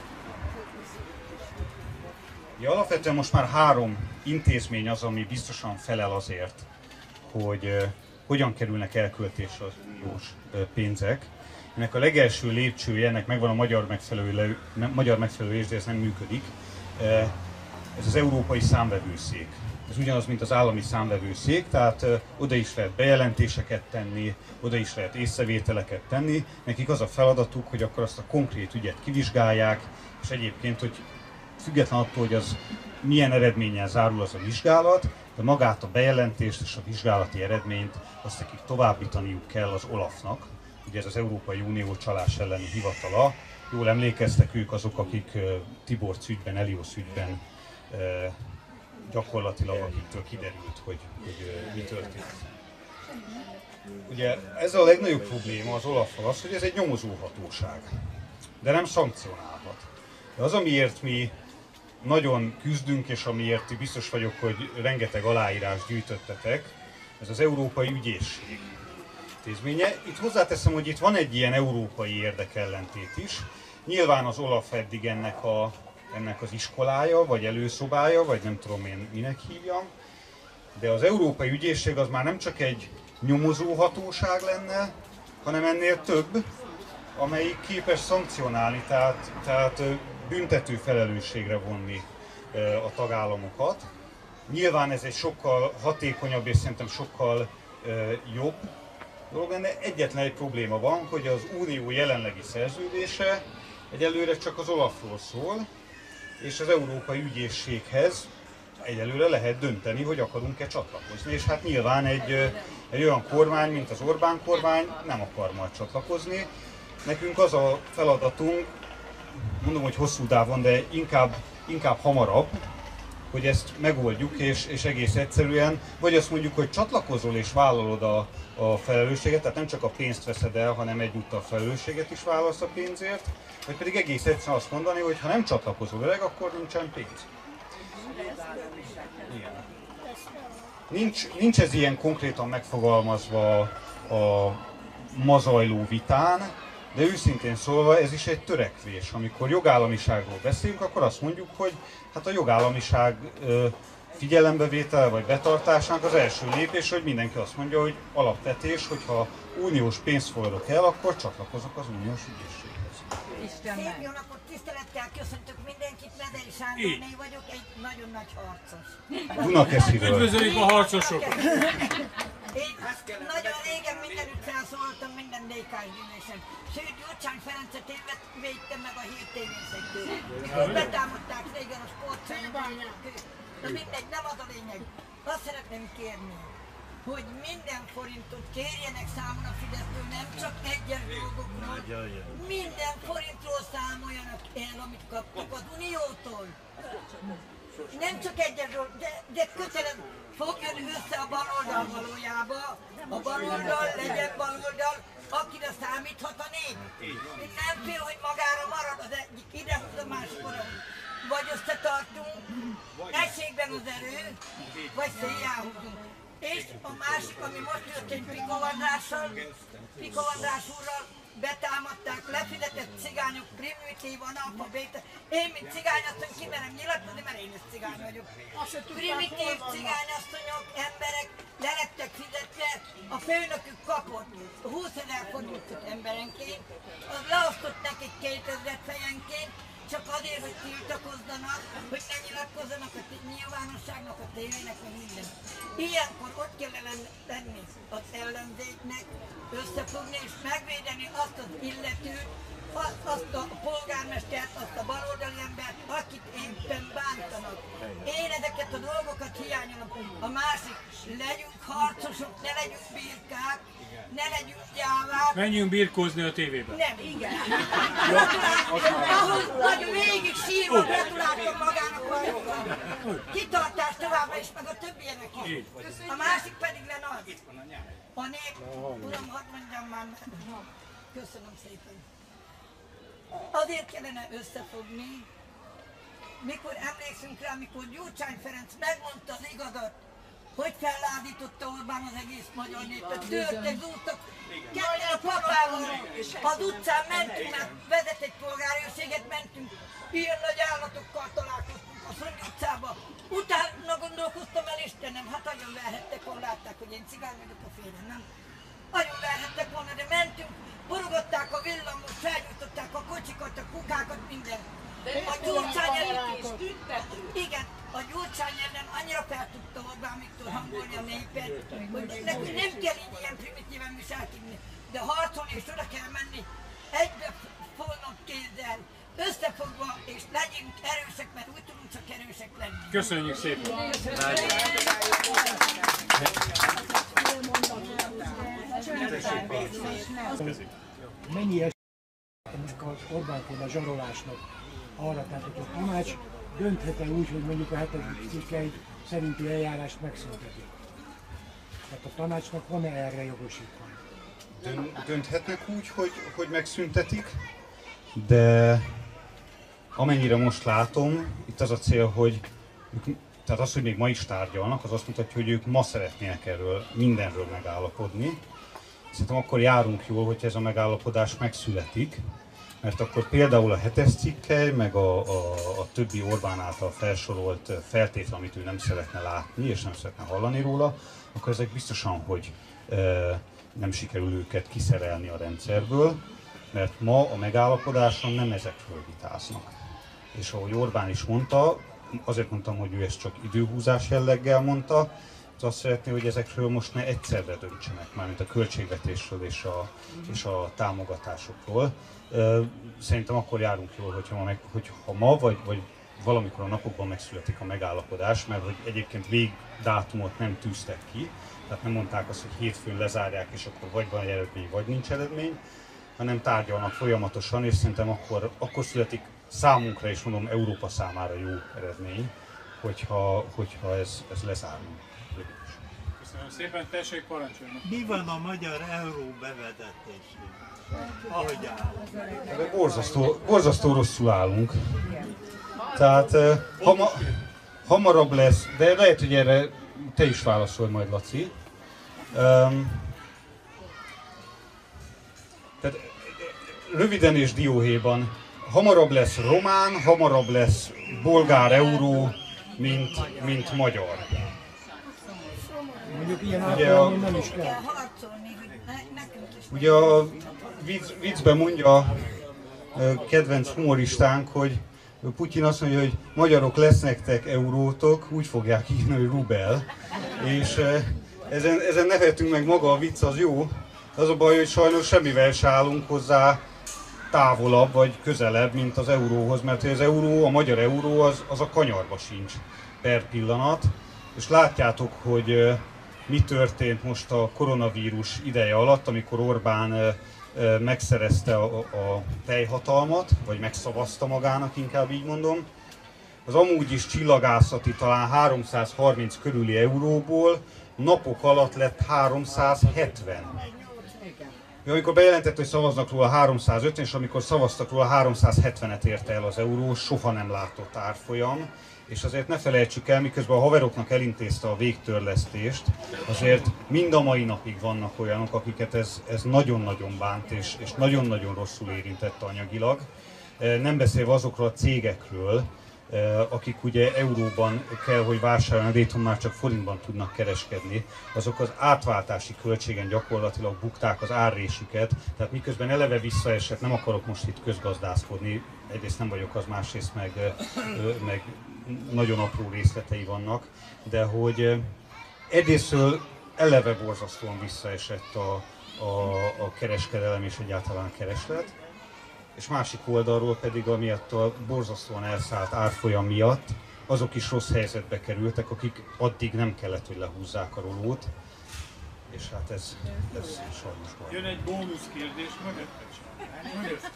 ja, alapvetően most már három intézmény az, ami biztosan felel azért, hogy uh, hogyan kerülnek elköltésre az uniós uh, pénzek. Ennek a legelső lépcsője, ennek megvan a magyar megfelelő, magyar megfelelés, de ez nem működik. Uh, ez az Európai Számvevőszék. Ez ugyanaz, mint az állami számvevőszék, tehát uh, oda is lehet bejelentéseket tenni, oda is lehet észrevételeket tenni. Nekik az a feladatuk, hogy akkor azt a konkrét ügyet kivizsgálják, és egyébként, hogy független attól, hogy az milyen eredménnyel zárul az a vizsgálat, de magát a bejelentést és a vizsgálati eredményt azt nekik továbbítaniuk kell az Olafnak. Ugye ez az Európai Unió csalás elleni hivatala. Jól emlékeztek ők azok, akik uh, Tiborcs ügyben, Eliosz ügyben uh, gyakorlatilag akiktől kiderült, hogy, hogy uh, mi történt. Ugye ez a legnagyobb probléma az Olaffal az, hogy ez egy nyomozóhatóság, de nem szankcionálhat. De az, amiért mi nagyon küzdünk, és amiért biztos vagyok, hogy rengeteg aláírás gyűjtöttetek, ez az Európai Ügyészség intézménye. Itt hozzáteszem, hogy itt van egy ilyen európai érdekellentét is. Nyilván az Olaf eddig ennek, a, ennek az iskolája, vagy előszobája, vagy nem tudom én minek hívjam, de az Európai Ügyészség az már nem csak egy nyomozóhatóság lenne, hanem ennél több, amelyik képes szankcionálni, tehát, tehát büntető felelősségre vonni a tagállamokat. Nyilván ez egy sokkal hatékonyabb és szerintem sokkal jobb dolog lenne. Egyetlen egy probléma van, hogy az Unió jelenlegi szerződése egyelőre csak az Olafról szól, és az Európai Ügyészséghez egyelőre lehet dönteni, hogy akarunk-e csatlakozni. És hát nyilván egy, egy olyan kormány, mint az Orbán kormány nem akar majd csatlakozni. Nekünk az a feladatunk, mondom, hogy hosszú távon, de inkább, inkább hamarabb, hogy ezt megoldjuk, és, és egész egyszerűen, vagy azt mondjuk, hogy csatlakozol és vállalod a, a felelősséget, tehát nem csak a pénzt veszed el, hanem egyúttal felelősséget is vállalsz a pénzért, vagy pedig egész egyszerűen azt mondani, hogy ha nem csatlakozol öreg, akkor nincsen pénz. Igen. Nincs, nincs ez ilyen konkrétan megfogalmazva a ma zajló vitán, de őszintén szólva ez is egy törekvés. Amikor jogállamiságról beszélünk, akkor azt mondjuk, hogy hát a jogállamiság figyelembevétele vagy betartásának az első lépés, hogy mindenki azt mondja, hogy alapvetés, hogyha uniós pénzt fogadok el, akkor csatlakozok az uniós ügyészséghez.
Szép jó napot, tisztelettel köszöntök mindenkit, Medei Sándorné vagyok, egy nagyon nagy harcos.
Dunakesziről.
Üdvözöljük a harcosokat!
Én nagyon régen mindenütt felszólaltam minden dé ká-s gyűlésen. Sőt, Gyurcsány Ferencet én védtem meg a hírtévészektől. Mikor betámadták régen a sportszerűen. De mindegy, nem az a lényeg. Azt szeretném kérni, hogy minden forintot kérjenek számon a Fidesztől, nem csak egyes dolgokról. Minden forintról számoljanak el, amit kaptak az Uniótól. Nem csak egyes dolgok, de, de kötelező. Fogjon össze a baloldal valójába, a baloldal legyen baloldal, akire számíthat a nép. Nem fél, hogy magára marad az egyik, idehúz a másik oda. Vagy összetartunk, egységben az erő, vagy széjjáhúzunk. És a másik, ami most történt Pikó Andrással, Pikó András úrral, betámadták, lefizetett cigányok, primitív, analfabéta. Én, mint cigányasszony, kimerem nyilatkozni, mert én is cigány vagyok. Primitív cigányasszonyok, emberek le lettek fizetve, a főnökük kapott húszezer forintot emberenként, az leosztott nekik kétezer fejenként, csak azért, hogy tiltakozzanak, hogy ne nyilatkozzanak a nyilvánosságnak, a tévének, meg minden. Ilyenkor ott kellene lenni az ellenzéknek, összefogni és megvédeni azt az illetőt, azt a polgármestert, azt a baloldali embert, akit éppen bántanak. Én ezeket a dolgokat hiányolom. A másik, legyünk harcosok, ne legyünk birkák, ne legyünk gyávák.
Menjünk birkózni a tévében.
Nem, igen. Ahhoz nagyon végig sírva gratuláltam magának valóban. Kitartás továbbra is, meg a többienek is. A másik pedig lenne az. A nép, uram, hadd mondjam már, köszönöm szépen. Azért kellene összefogni, mikor emlékszünk rá, mikor Gyurcsány Ferenc megmondta az igazat, hogy fellázította Orbán az egész magyar népet, törtek, zúztak, ketten a papával, az utcán mentünk, mert vezet egy polgárőrséget, mentünk, ilyen nagy állatokkal találkoztunk a Szonyi utcába. Utána gondolkoztam el, Istenem, hát nagyon verhettek volna, látták, hogy én cigány vagyok a félre, nem? Nagyon verhettek volna, de mentünk, borogatták a villamos, felgyújtották a kocsikat, a kukákat, minden. A Gyurcsány ellen, igen, a Gyurcsány ellen annyira fel tudta Orbán Viktor hangolni a népet, hogy nekünk nem kell így ilyen primitíven viselkedni, de harcolni és oda kell menni egybe fognak kézzel, összefogva és legyünk erősek, mert úgy tudunk csak erősek lenni.
Köszönjük szépen!
Mennyi ennek az Orbán-féle zsarolásnak arra, tehát hogy a tanács dönthet-e úgy, hogy mondjuk a hetedik cikkely szerinti eljárást megszüntetik? Tehát a tanácsnak van-e erre jogosítvány?
Dönthetnek úgy, hogy, hogy megszüntetik, de amennyire most látom, itt az a cél, hogy tehát az, hogy még ma is tárgyalnak, az azt mutatja, hogy ők ma szeretnének erről mindenről megállapodni. Szerintem akkor járunk jól, hogyha ez a megállapodás megszületik, mert akkor például a hetes cikkely, meg a, a, a többi Orbán által felsorolt feltétel, amit ő nem szeretne látni és nem szeretne hallani róla, akkor ezek biztosan, hogy e, nem sikerül őket kiszerelni a rendszerből, mert ma a megállapodáson nem ezekről vitáznak. És ahogy Orbán is mondta, azért mondtam, hogy ő ezt csak időhúzás jelleggel mondta, az azt szeretné, hogy ezekről most ne egyszerre döntsenek, mármint a költségvetésről és a, és a támogatásokról. Szerintem akkor járunk jól, hogyha ma, meg, hogyha ma vagy, vagy valamikor a napokban megszületik a megállapodás, mert hogy egyébként végdátumot nem tűztek ki, tehát nem mondták azt, hogy hétfőn lezárják, és akkor vagy van eredmény, vagy nincs eredmény, hanem tárgyalnak folyamatosan, és szerintem akkor, akkor születik számunkra, és mondom Európa számára jó eredmény, hogyha, hogyha ez, ez lezárul.
Köszönöm szépen, tessék parancsolni.
Mi van a magyar euró bevezetésével? Ahogy áll?
Borzasztó, borzasztó rosszul állunk. Tehát hama, hamarabb lesz, de lehet, hogy erre te is válaszolj majd, Laci. Um, tehát röviden és dióhéjban, hamarabb lesz román, hamarabb lesz bolgár euró, mint, mint magyar.
Mondjuk ilyen általában nem is kell.
Ugye a vicc, viccben mondja a kedvenc humoristánk, hogy Putyin azt mondja, hogy magyarok lesz nektek eurótok, úgy fogják írni, hogy rubel. És ezen, ezen nevetünk meg, maga a vicc az jó. Az a baj, hogy sajnos semmivel se állunk hozzá távolabb vagy közelebb, mint az euróhoz, mert az euró, a magyar euró az, az a kanyarba sincs per pillanat. És látjátok, hogy mi történt most a koronavírus ideje alatt, amikor Orbán megszerezte a, a teljhatalmat, vagy megszavazta magának, inkább így mondom. Az amúgy is csillagászati talán háromszázharminc körüli euróból napok alatt lett háromszázhetven. Amikor bejelentett, hogy szavaznak róla háromszázötven, és amikor szavaztak róla háromszázhetvenet érte el az euró, soha nem látott árfolyam. és azért ne felejtsük el, miközben a haveroknak elintézte a végtörlesztést, azért mind a mai napig vannak olyanok, akiket ez, ez nagyon-nagyon bánt, és, és nagyon-nagyon rosszul érintett anyagilag. Nem beszélve azokról a cégekről, akik ugye euróban kell, hogy vásárolni, de itthon már csak forintban tudnak kereskedni, azok az átváltási költségen gyakorlatilag bukták az árrésüket, tehát miközben eleve visszaesett, nem akarok most itt közgazdászkodni, egyrészt nem vagyok az, másrészt meg, meg nagyon apró részletei vannak, de hogy egyrésztől eleve borzasztóan visszaesett a, a, a kereskedelem és egyáltalán a kereslet, és másik oldalról pedig amiatt a borzasztóan elszállt árfolyam miatt azok is rossz helyzetbe kerültek, akik addig nem kellett, hogy lehúzzák a rolót, és hát ez, ez sajnos baj.
Jön egy bónusz kérdés mögötted sem.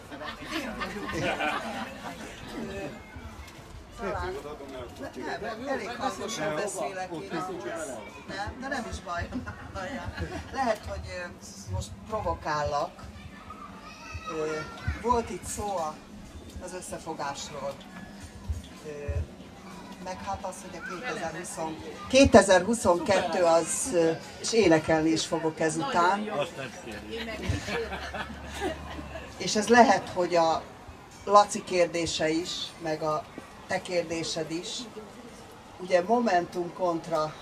Nem, elég hangosan beszélek én ahhoz. Nem, de nem is baj. Lehet, hogy most provokállak. Volt itt szó az összefogásról, meg hát az, hogy a kétezer-huszonkettő az, és énekelni is fogok ezután. És ez lehet, hogy a Laci kérdése is, meg a te kérdésed is, ugye Momentum kontra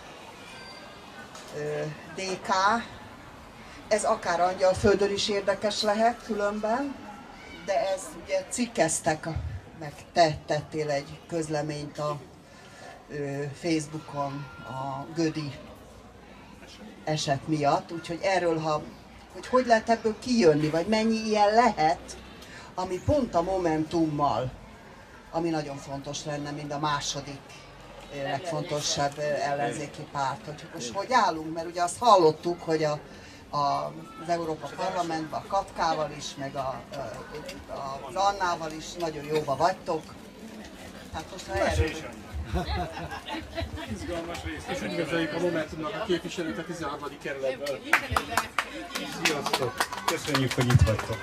dé ká, ez akár Angyalföldön is érdekes lehet különben, de ez ugye cikkeztek, meg te tettél egy közleményt a ö, Facebookon a Gödi eset miatt, úgyhogy erről, ha, hogy hogy lehet ebből kijönni, vagy mennyi ilyen lehet, ami pont a Momentummal, ami nagyon fontos lenne, mint a második legfontosabb ellenzéki párt, hogy most hogy állunk, mert ugye azt hallottuk, hogy a az Európa Parlamentben, a Katkával is, meg a, a, az Annával is nagyon jóba vagytok. Hát most ha erről...
Izgalmas rész. És üdvözöljük a Momentumnak a képviselőt a tizenharmadik kerületből.
Sziasztok! Köszönjük, hogy itt vagytok.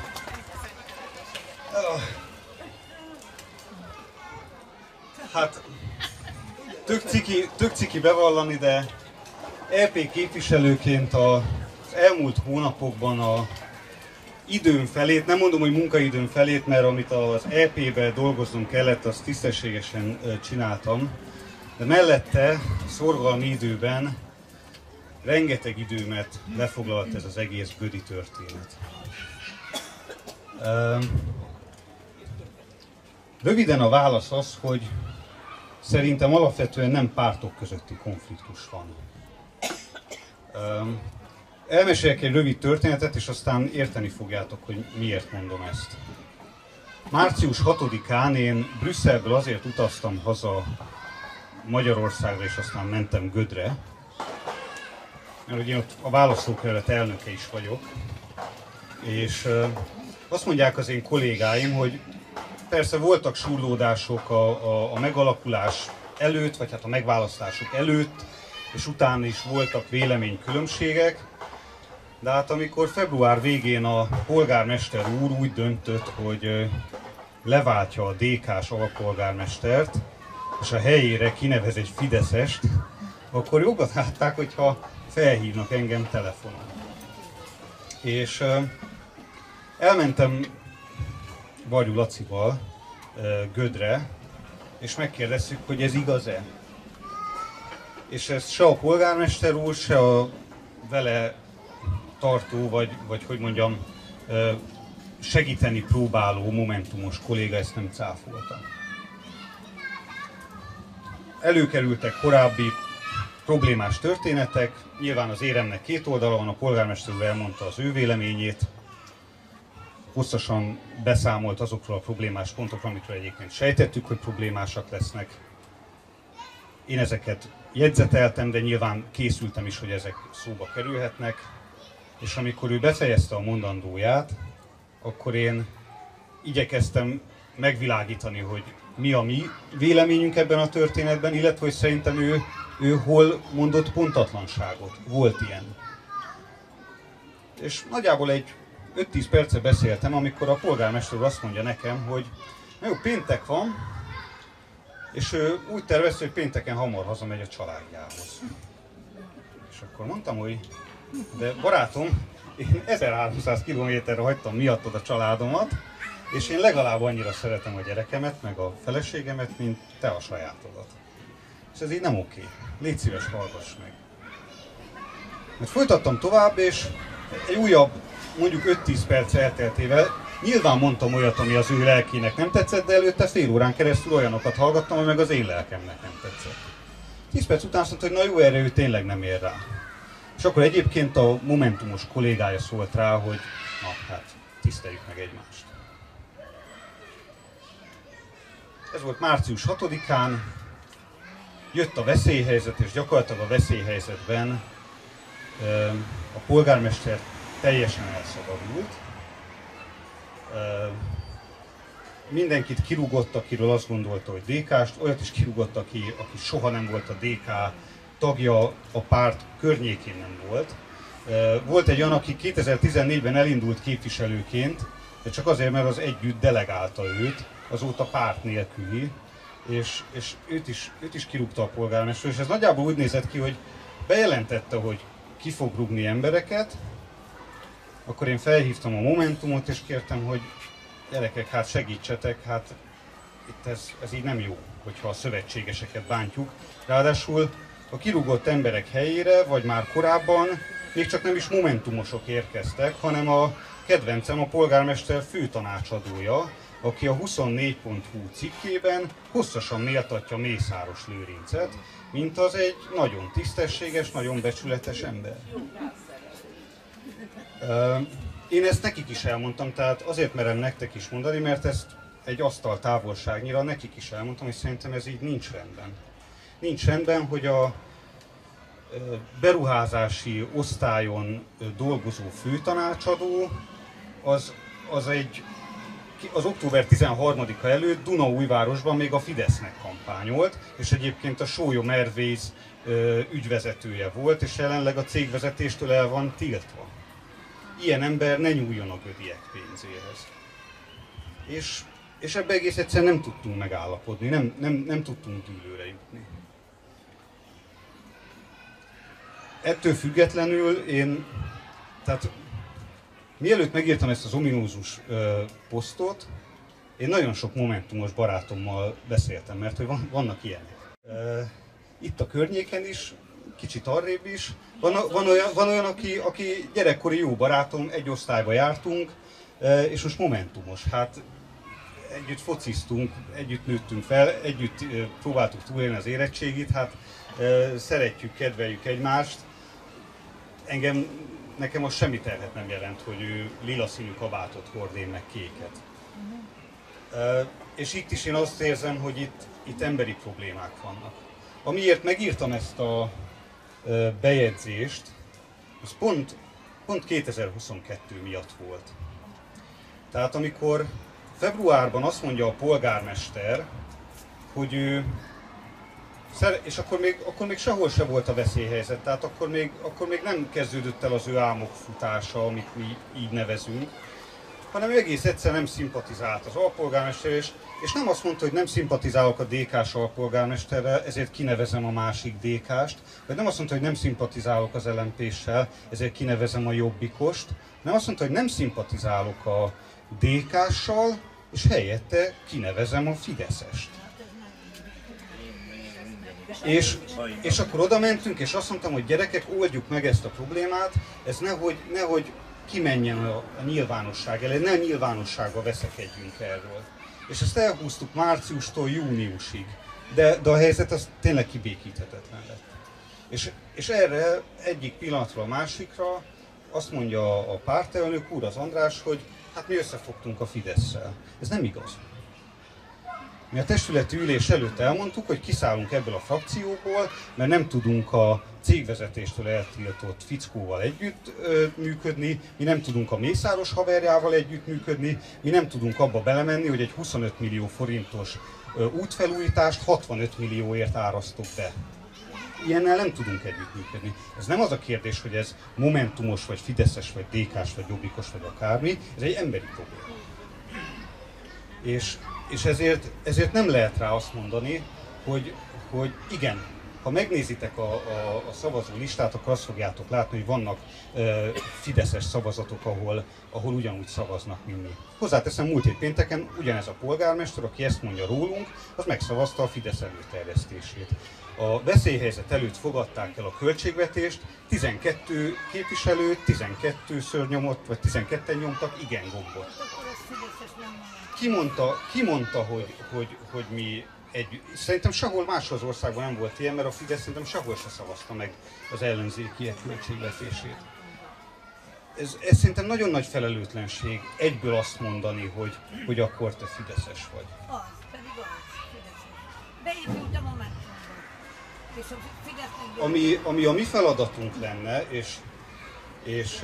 Hát, tök ciki, tök ciki bevallani, de é pé képviselőként a elmúlt hónapokban a időm felét, nem mondom, hogy munkaidőm felét, mert amit az é pébe dolgoznom kellett, azt tisztességesen csináltam, de mellette szorgalmi időben rengeteg időmet lefoglalt ez az egész Gödi történet. Röviden a válasz az, hogy szerintem alapvetően nem pártok közötti konfliktus van. Elmesélek egy rövid történetet, és aztán érteni fogjátok, hogy miért mondom ezt. március hatodikán én Brüsszelből azért utaztam haza Magyarországra, és aztán mentem Gödre, mert ugye ott a választókerület elnöke is vagyok, és azt mondják az én kollégáim, hogy persze voltak surlódások a, a, a megalakulás előtt, vagy hát a megválasztások előtt, és utána is voltak véleménykülönbségek, de hát amikor február végén a polgármester úr úgy döntött, hogy leváltja a dé ká-s alpolgármestert, és a helyére kinevez egy fideszest, akkor jobban látták, hogyha felhívnak engem telefonon. És elmentem Varjú Lacival Gödre, és megkérdeztük, hogy ez igaz-e. És ezt se a polgármester úr, se a vele tartó, vagy, vagy hogy mondjam, segíteni próbáló momentumos kolléga ezt nem cáfolta. Előkerültek korábbi problémás történetek, nyilván az éremnek két oldala van, a polgármester úr elmondta az ő véleményét, hosszasan beszámolt azokról a problémás pontokról, amikről egyébként sejtettük, hogy problémásak lesznek. Én ezeket jegyzeteltem, de nyilván készültem is, hogy ezek szóba kerülhetnek. És amikor ő befejezte a mondandóját, akkor én igyekeztem megvilágítani, hogy mi a mi véleményünk ebben a történetben, illetve hogy szerintem ő, ő hol mondott pontatlanságot. Volt ilyen. És nagyjából egy öt-tíz perce beszéltem, amikor a polgármester azt mondja nekem, hogy na jó, péntek van, és ő úgy tervezte, hogy pénteken hamar hazamegy a családjához. És akkor mondtam, hogy de barátom, én ezerháromszáz kilométerre hagytam miattad a családomat, és én legalább annyira szeretem a gyerekemet, meg a feleségemet, mint te a sajátodat. És ez így nem oké. Légy szíves, hallgass meg. Mert folytattam tovább, és egy újabb, mondjuk öt-tíz perc elteltével nyilván mondtam olyat, ami az ő lelkének nem tetszett, de előtte fél órán keresztül olyanokat hallgattam, ami meg az én lelkemnek nem tetszett. tíz perc után azt mondta, hogy na jó, erre ő tényleg nem ér rá. És akkor egyébként a momentumos kollégája szólt rá, hogy na hát, tiszteljük meg egymást. Ez volt március hatodikán, jött a veszélyhelyzet, és gyakorlatilag a veszélyhelyzetben a polgármester teljesen elszabadult. Mindenkit kirúgott, akiről azt gondolta, hogy dé ká-st, olyat is kirúgott, aki, aki soha nem volt a dé ká tagja, a párt környékén nem volt. Volt egy olyan, aki kétezer-tizennégyben elindult képviselőként, de csak azért, mert az együtt delegálta őt, azóta párt nélküli, és, és őt, is, őt is kirúgta a polgármester, és ez nagyjából úgy nézett ki, hogy bejelentette, hogy ki fog rúgni embereket, akkor én felhívtam a Momentumot, és kértem, hogy gyerekek, hát segítsetek, hát itt ez, ez így nem jó, hogyha a szövetségeseket bántjuk. Ráadásul a kirúgott emberek helyére, vagy már korábban még csak nem is momentumosok érkeztek, hanem a kedvencem, a polgármester főtanácsadója, aki a huszonnégy pont hu cikkében hosszasan méltatja Mészáros Lőrincet, mint az egy nagyon tisztességes, nagyon becsületes ember. Én ezt nekik is elmondtam, tehát azért merem nektek is mondani, mert ezt egy asztal távolságnyira nekik is elmondtam, és szerintem ez így nincs rendben. Nincs rendben, hogy a beruházási osztályon dolgozó főtanácsadó az, az egy az október tizenharmadika előtt Dunaújvárosban még a Fidesznek kampányolt, és egyébként a Sólyom Airways ügyvezetője volt, és jelenleg a cégvezetéstől el van tiltva. Ilyen ember ne nyúljon a gödiek pénzéhez. És, és ebbe egész egyszerűen nem tudtunk megállapodni, nem, nem, nem tudtunk dűlőre jutni. Ettől függetlenül én, tehát mielőtt megírtam ezt az ominózus ö, posztot, én nagyon sok momentumos barátommal beszéltem, mert hogy van, vannak ilyenek. Ö, itt a környéken is, kicsit arrébb is. Van, van olyan, van olyan aki, aki gyerekkori jó barátom, egy osztályba jártunk, ö, és most momentumos. Hát együtt fociztunk, együtt nőttünk fel, együtt ö, próbáltuk túlélni az érettségit, hát ö, szeretjük, kedveljük egymást. Engem Nekem most semmi terhet nem jelent, hogy ő lila színű kabátot hord, én meg kéket. Uh, és itt is én azt érzem, hogy itt, itt emberi problémák vannak. Amiért megírtam ezt a uh, bejegyzést, az pont, pont kétezer-huszonkettő miatt volt. Tehát amikor februárban azt mondja a polgármester, hogy ő és akkor még, akkor még sehol se volt a veszélyhelyzet, tehát akkor még, akkor még nem kezdődött el az ő álmokfutása, amit mi így nevezünk, hanem egész egyszer nem szimpatizált az alpolgármester, és, és nem azt mondta, hogy nem szimpatizálok a dé ká-s alpolgármesterrel, ezért kinevezem a másik dé ká-st, vagy nem azt mondta, hogy nem szimpatizálok az el em pé-ssel, ezért kinevezem a Jobbikost, hanem azt mondta, hogy nem szimpatizálok a dé ká-ssal, és helyette kinevezem a Fideszest. És, és akkor oda mentünk, és azt mondtam, hogy gyerekek, oldjuk meg ezt a problémát, ez nehogy, nehogy kimenjen a, a nyilvánosság elé, ne nyilvánosságba veszekedjünk erről. És ezt elhúztuk márciustól júniusig, de, de a helyzet az tényleg kibékíthetetlen lett. És, és erre egyik pillanatról a másikra azt mondja a pártelnök úr, az András, hogy hát mi összefogtunk a Fidesszel. Ez nem igaz. Mi a testületi ülés előtt elmondtuk, hogy kiszállunk ebből a frakcióból, mert nem tudunk a cégvezetéstől eltiltott fickóval együtt ö, működni, mi nem tudunk a Mészáros haverjával együtt működni, mi nem tudunk abba belemenni, hogy egy huszonöt millió forintos ö, útfelújítást hatvanöt millióért árasztok be. Ilyennel nem tudunk együttműködni. Ez nem az a kérdés, hogy ez momentumos, vagy fideszes, vagy dé ká-s, vagy jobbikos, vagy akármi, ez egy emberi probléma. És És ezért, ezért nem lehet rá azt mondani, hogy, hogy igen, ha megnézitek a, a, a szavazó listát, akkor azt fogjátok látni, hogy vannak e, fideszes szavazatok, ahol, ahol ugyanúgy szavaznak, mint mi. Hozzáteszem, múlt hét pénteken ugyanez a polgármester, aki ezt mondja rólunk, az megszavazta a Fidesz előterjesztését. A veszélyhelyzet előtt fogadták el a költségvetést, tizenkettő képviselő, tizenkettőször nyomott, vagy tizenketten nyomtak igen gombot. Ki mondta, ki mondta hogy, hogy, hogy mi egy... Szerintem sehol máshol az országban nem volt ilyen, mert a Fidesz szerintem sehol se szavazta meg az ellenzékiek költségvetését. Ez, ez szerintem nagyon nagy felelőtlenség egyből azt mondani, hogy, hogy akkor te fideszes vagy.
Az, pedig az, fideszes. Beépült a Momentumba. És a Fidesznek...
Ami, ami a mi feladatunk lenne, és, és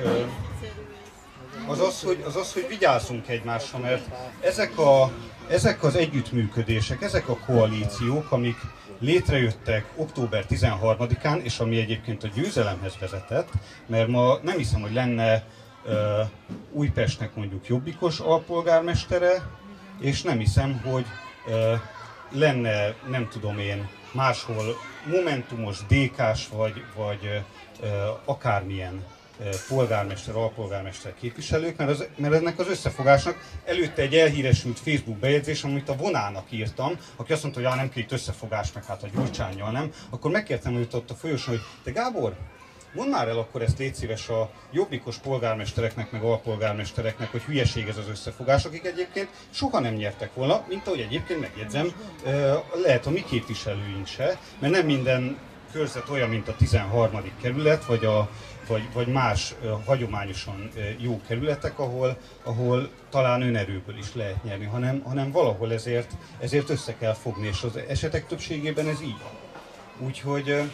az az, hogy, az az, hogy vigyázzunk egymásra, mert ezek, a, ezek az együttműködések, ezek a koalíciók, amik létrejöttek október tizenharmadikán, és ami egyébként a győzelemhez vezetett, mert ma nem hiszem, hogy lenne uh, Újpestnek mondjuk jobbikos alpolgármestere, és nem hiszem, hogy uh, lenne, nem tudom én, máshol momentumos, dé ká-s vagy, vagy uh, akármilyen uh, polgármester, alpolgármester képviselők, mert, az, mert ennek az összefogásnak előtte egy elhíresült Facebook bejegyzés, amit a Vonának írtam, aki azt mondta, hogy já, nem kell itt összefogás, meg hát a Gyurcsánnyal nem, akkor megkértem őt ott a folyosón, hogy te Gábor, mondd már el akkor ezt légy szíves a jobbikos polgármestereknek, meg alpolgármestereknek, hogy hülyeség ez az összefogás, akik egyébként soha nem nyertek volna, mint ahogy egyébként megjegyzem, lehet a mi képviselőink se, mert nem minden körzet olyan, mint a tizenharmadik kerület, vagy, a, vagy, vagy más hagyományosan jó kerületek, ahol, ahol talán önerőből is lehet nyerni, hanem, hanem valahol ezért, ezért össze kell fogni, és az esetek többségében ez így van. Úgyhogy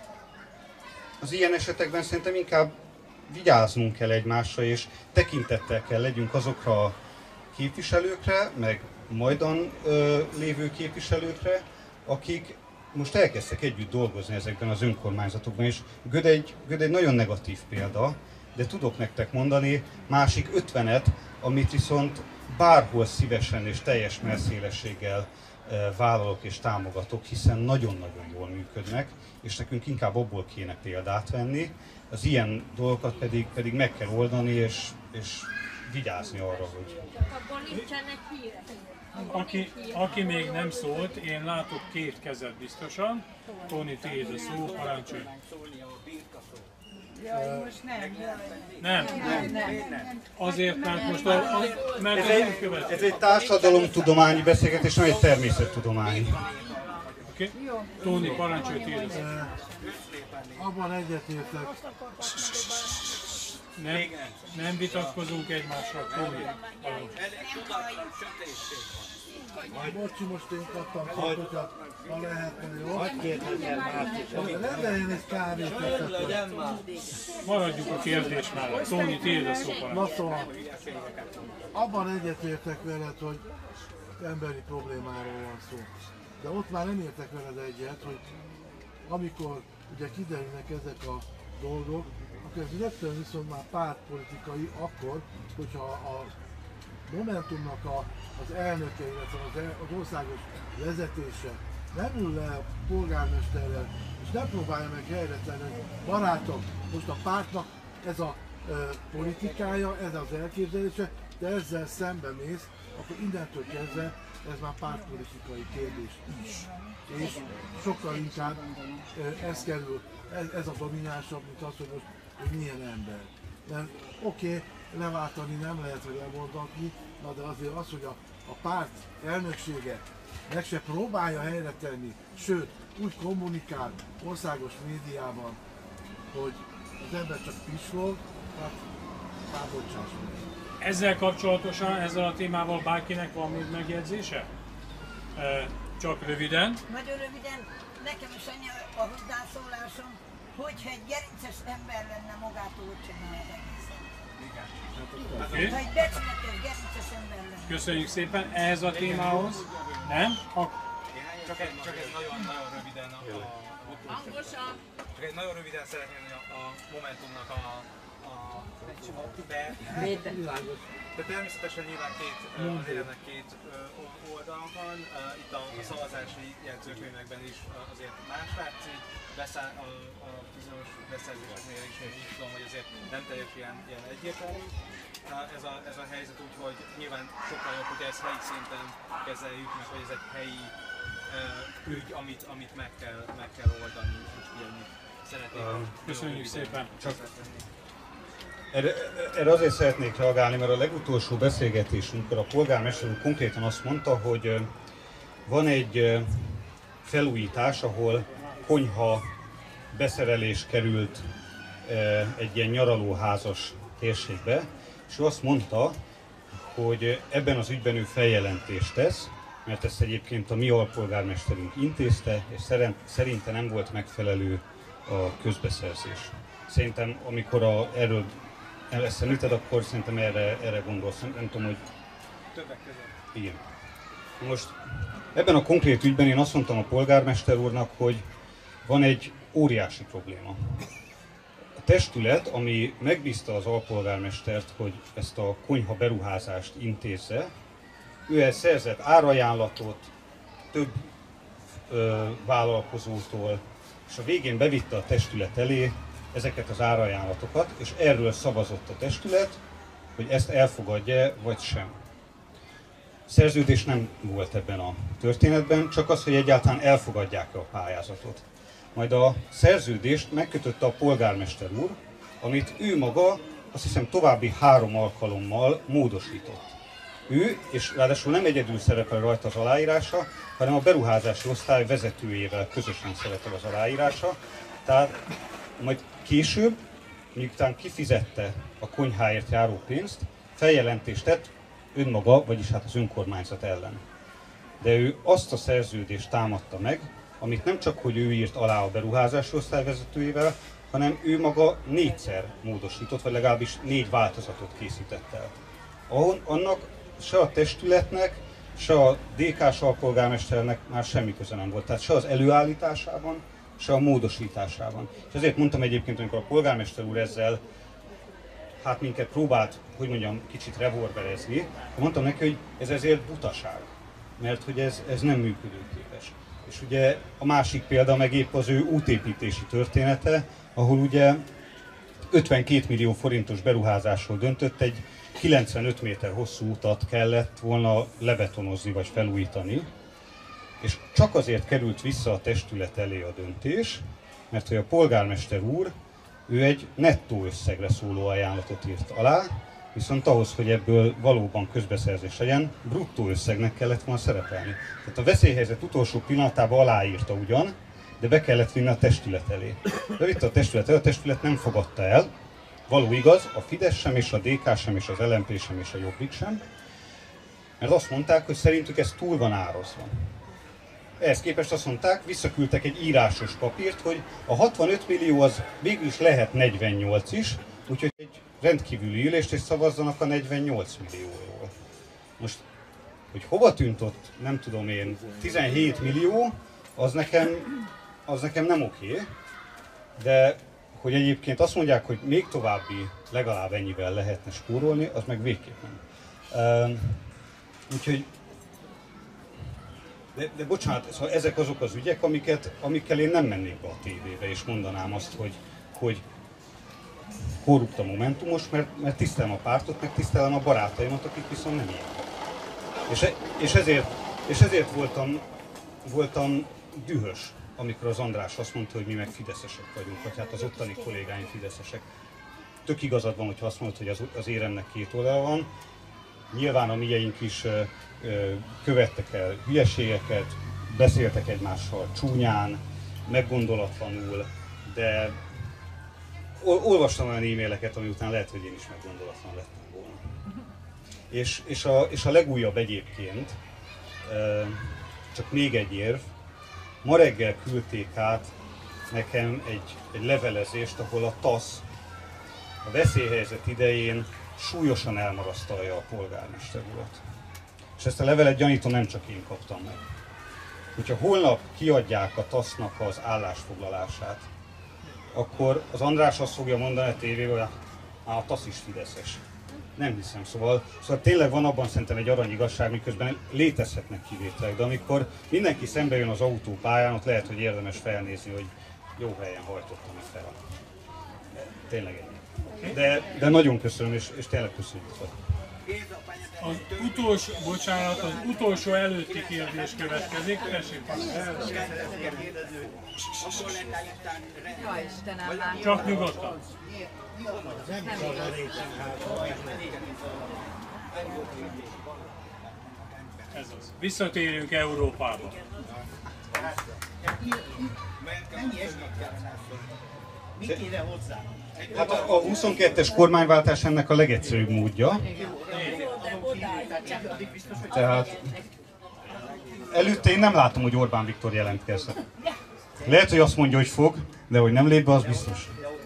az ilyen esetekben szerintem inkább vigyáznunk kell egymásra, és tekintettel kell legyünk azokra a képviselőkre, meg majdan ö, lévő képviselőkre, akik most elkezdtek együtt dolgozni ezekben az önkormányzatokban, és Göd egy, Göd egy nagyon negatív példa, de tudok nektek mondani másik ötvenet, amit viszont bárhol szívesen és teljes merszélességgel vállalok és támogatok, hiszen nagyon-nagyon jól működnek, és nekünk inkább abból kéne példát venni, az ilyen dolgokat pedig, pedig meg kell oldani, és, és vigyázni arra, hogy...
Abból nincsenek hírek.
Aki, aki még nem szólt, én látok két kezet biztosan. Tóni, tiéd a szó, parancsolj.
Jaj, most nem.
Nem, nem, nem. Azért, mert most a, a, mert
ez, egy, ez egy társadalomtudományi beszélgetés, nem egy természettudományi.
Oké? Okay. Tóni, parancsolj, tiéd a szó.
Abban egyetértek.
Nem, nem vitatkozunk egymással, Tóni.
Bocsi, most én kaptam szót, ha lehetne, jó?
Hadd kérdezzen más is.
Rendeljen egy kávét.
Maradjuk a kérdés mellett. Tóni, tiéd a szó,
Na szóval, abban egyetértek veled, hogy emberi problémáról van szó. De ott már nem értek veled egyet, hogy amikor ugye kiderülnek ezek a dolgok, akkor ez rögtön viszont már pártpolitikai akkor, hogyha a Momentumnak a, az elnöke, illetve az, el, az országos vezetése nem ül le a polgármesterrel, és nem próbálja meg helyre tenni, hogy barátok, most a pártnak ez a e, politikája, ez az elképzelése, de ezzel szembe mész, akkor innentől kezdve ez már pártpolitikai kérdés is. És sokkal inkább e, ez kerül, ez, ez a dominánsabb, mint az, hogy most hogy milyen ember. Mert oké, okay, leváltani nem lehet, vagy lemondani, na de azért az, hogy a, a párt elnöksége meg se próbálja helyre tenni, sőt, úgy kommunikál országos médiában, hogy az ember csak pislog, hát már bocsáss meg.
Ezzel kapcsolatosan, ezzel a témával bárkinek van még megjegyzése? E, csak röviden.
Nagyon röviden, nekem is annyi a hozzászólásom, hogyha egy gerinces ember lenne, magától úgy csinálja az egészet.
Okay.
Ha egy becsületes, gerinces ember lenne.
Köszönjük szépen ehhez a témához. Nem? A...
Csak, egy, csak ez nagyon-nagyon röviden a, a,
Hangosan.
Csak egy nagyon röviden szeretném a, a Momentumnak a, a De, de természetesen nyilván két, az éremnek két oldala van. Itt a szavazási jegyzőkönyvekben is azért más látszik. Beszáll, a, a bizonyos beszerzéseknél is én így tudom, hogy azért nem teljesen ilyen, ilyen egyértelmű. Ez a, ez a helyzet, úgyhogy nyilván sokkal jobb, hogy ezt helyi szinten kezeljük, meg hogy ez egy helyi uh, ügy, amit, amit meg, kell, meg kell oldani, és ilyen szeretnék. Uh,
köszönjük szépen! Csak
erre, erre azért szeretnék reagálni, mert a legutolsó beszélgetésünkkor a polgármester úr konkrétan azt mondta, hogy van egy felújítás, ahol konyha beszerelés került egy ilyen nyaralóházas térségbe, és ő azt mondta, hogy ebben az ügyben ő feljelentést tesz, mert ezt egyébként a mi alpolgármesterünk intézte, és szerinte nem volt megfelelő a közbeszerzés. Szerintem, amikor a, erről ezt említed, akkor szerintem erre, erre gondolsz, nem tudom, hogy...
Többek között.
Igen. Most ebben a konkrét ügyben én azt mondtam a polgármester úrnak, hogy van egy óriási probléma. A testület, ami megbízta az alpolgármestert, hogy ezt a konyha beruházást intézze, ő el szerzett árajánlatot több ö, vállalkozótól, és a végén bevitte a testület elé ezeket az árajánlatokat, és erről szavazott a testület, hogy ezt elfogadja vagy sem. Szerződés nem volt ebben a történetben, csak az, hogy egyáltalán elfogadják-e a pályázatot. Majd a szerződést megkötötte a polgármester úr, amit ő maga, azt hiszem további három alkalommal módosított. Ő, és ráadásul nem egyedül szerepel rajta az aláírása, hanem a beruházási osztály vezetőjével közösen szerepel az aláírása. Tehát majd később, miután kifizette a konyháért járó pénzt, feljelentést tett önmaga, vagyis hát az önkormányzat ellen. De ő azt a szerződést támadta meg, amit nem csak, hogy ő írt alá a beruházási osztály vezetőjével, hanem ő maga négyszer módosított, vagy legalábbis négy változatot készített el. Ahol annak se a testületnek, se a dé ká-s alpolgármesternek már semmi köze nem volt. Tehát se az előállításában, se a módosításában. És ezért mondtam egyébként, amikor a polgármester úr ezzel hát minket próbált, hogy mondjam, kicsit revolverezni, mondtam neki, hogy ez ezért butaság, mert hogy ez, ez nem működőképes. És ugye a másik példa meg épp az ő útépítési története, ahol ugye ötvenkét millió forintos beruházásról döntött, egy kilencvenöt méter hosszú utat kellett volna lebetonozni vagy felújítani, és csak azért került vissza a testület elé a döntés, mert hogy a polgármester úr, ő egy nettó összegre szóló ajánlatot írt alá, viszont ahhoz, hogy ebből valóban közbeszerzés legyen, bruttó összegnek kellett volna szerepelni. Tehát a veszélyhelyzet utolsó pillanatában aláírta ugyan, de be kellett vinni a testület elé. Bevitte a testület elé, a testület nem fogadta el. Való igaz, a Fidesz sem, és a dé ká sem, és az el em pé sem, és a Jobbik sem, mert azt mondták, hogy szerintük ez túl van árazva. Ehhez képest azt mondták, visszaküldtek egy írásos papírt, hogy a hatvanöt millió az végül is lehet negyvennyolc is, úgyhogy egy rendkívüli ülést és szavazzanak a negyvennyolc millióról. Most, hogy hova tűnt ott, nem tudom én, tizenhét millió, az nekem, az nekem nem oké, de hogy egyébként azt mondják, hogy még további legalább ennyivel lehetne spórolni, az meg végképp nem. Uh, úgyhogy De, de bocsánat, szóval ezek azok az ügyek, amiket, amikkel én nem mennék be a tévébe, és mondanám azt, hogy, hogy korrupt a Momentumos, mert, mert tisztelem a pártot, meg tisztelem a barátaimat, akik viszont nem ilyenek. És, és, ezért, és ezért voltam, voltam dühös, amikor az András azt mondta, hogy mi meg fideszesek vagyunk, vagy hát az ottani kollégáim fideszesek. Tök igazad van, hogyha azt mondod, hogy az, az éremnek két oldala van. Nyilván a mieink is ö, ö, követtek el hülyeségeket, beszéltek egymással csúnyán, meggondolatlanul, de ol, olvastam olyan e-maileket, ami után lehet, hogy én is meggondolatlan lettem volna. És, és, a, és a legújabb egyébként, ö, csak még egy érv, ma reggel küldték át nekem egy, egy levelezést, ahol a TASZ a veszélyhelyzet idején súlyosan elmarasztalja a polgármester urat. És ezt a levelet, gyanítom, nem csak én kaptam meg. Hogyha holnap kiadják a TASZ-nak az állásfoglalását, akkor az András azt fogja mondani a tévében, hogy Á, a TASZ is fideszes. Nem hiszem, szóval, szóval tényleg van abban szerintem egy arany igazság, miközben létezhetnek kivételek, de amikor mindenki szembe jön az autópályán, ott lehet, hogy érdemes felnézni, hogy jó helyen hajtottam a fel. Tényleg ennyi. De, de nagyon köszönöm, és, és tényleg köszönjük.
Az utolsó, bocsánat, az utolsó előtti kérdés következik. Tessék, csak nyugodtan. Ez az. Visszatérünk Európába.
Mi kéne hozzá? Hát a, a huszonkettes kormányváltás ennek a legegyszerűbb módja. Tehát előtte én nem látom, hogy Orbán Viktor jelentkezhet. Lehet, hogy azt mondja, hogy fog, de hogy nem lép be, az biztos.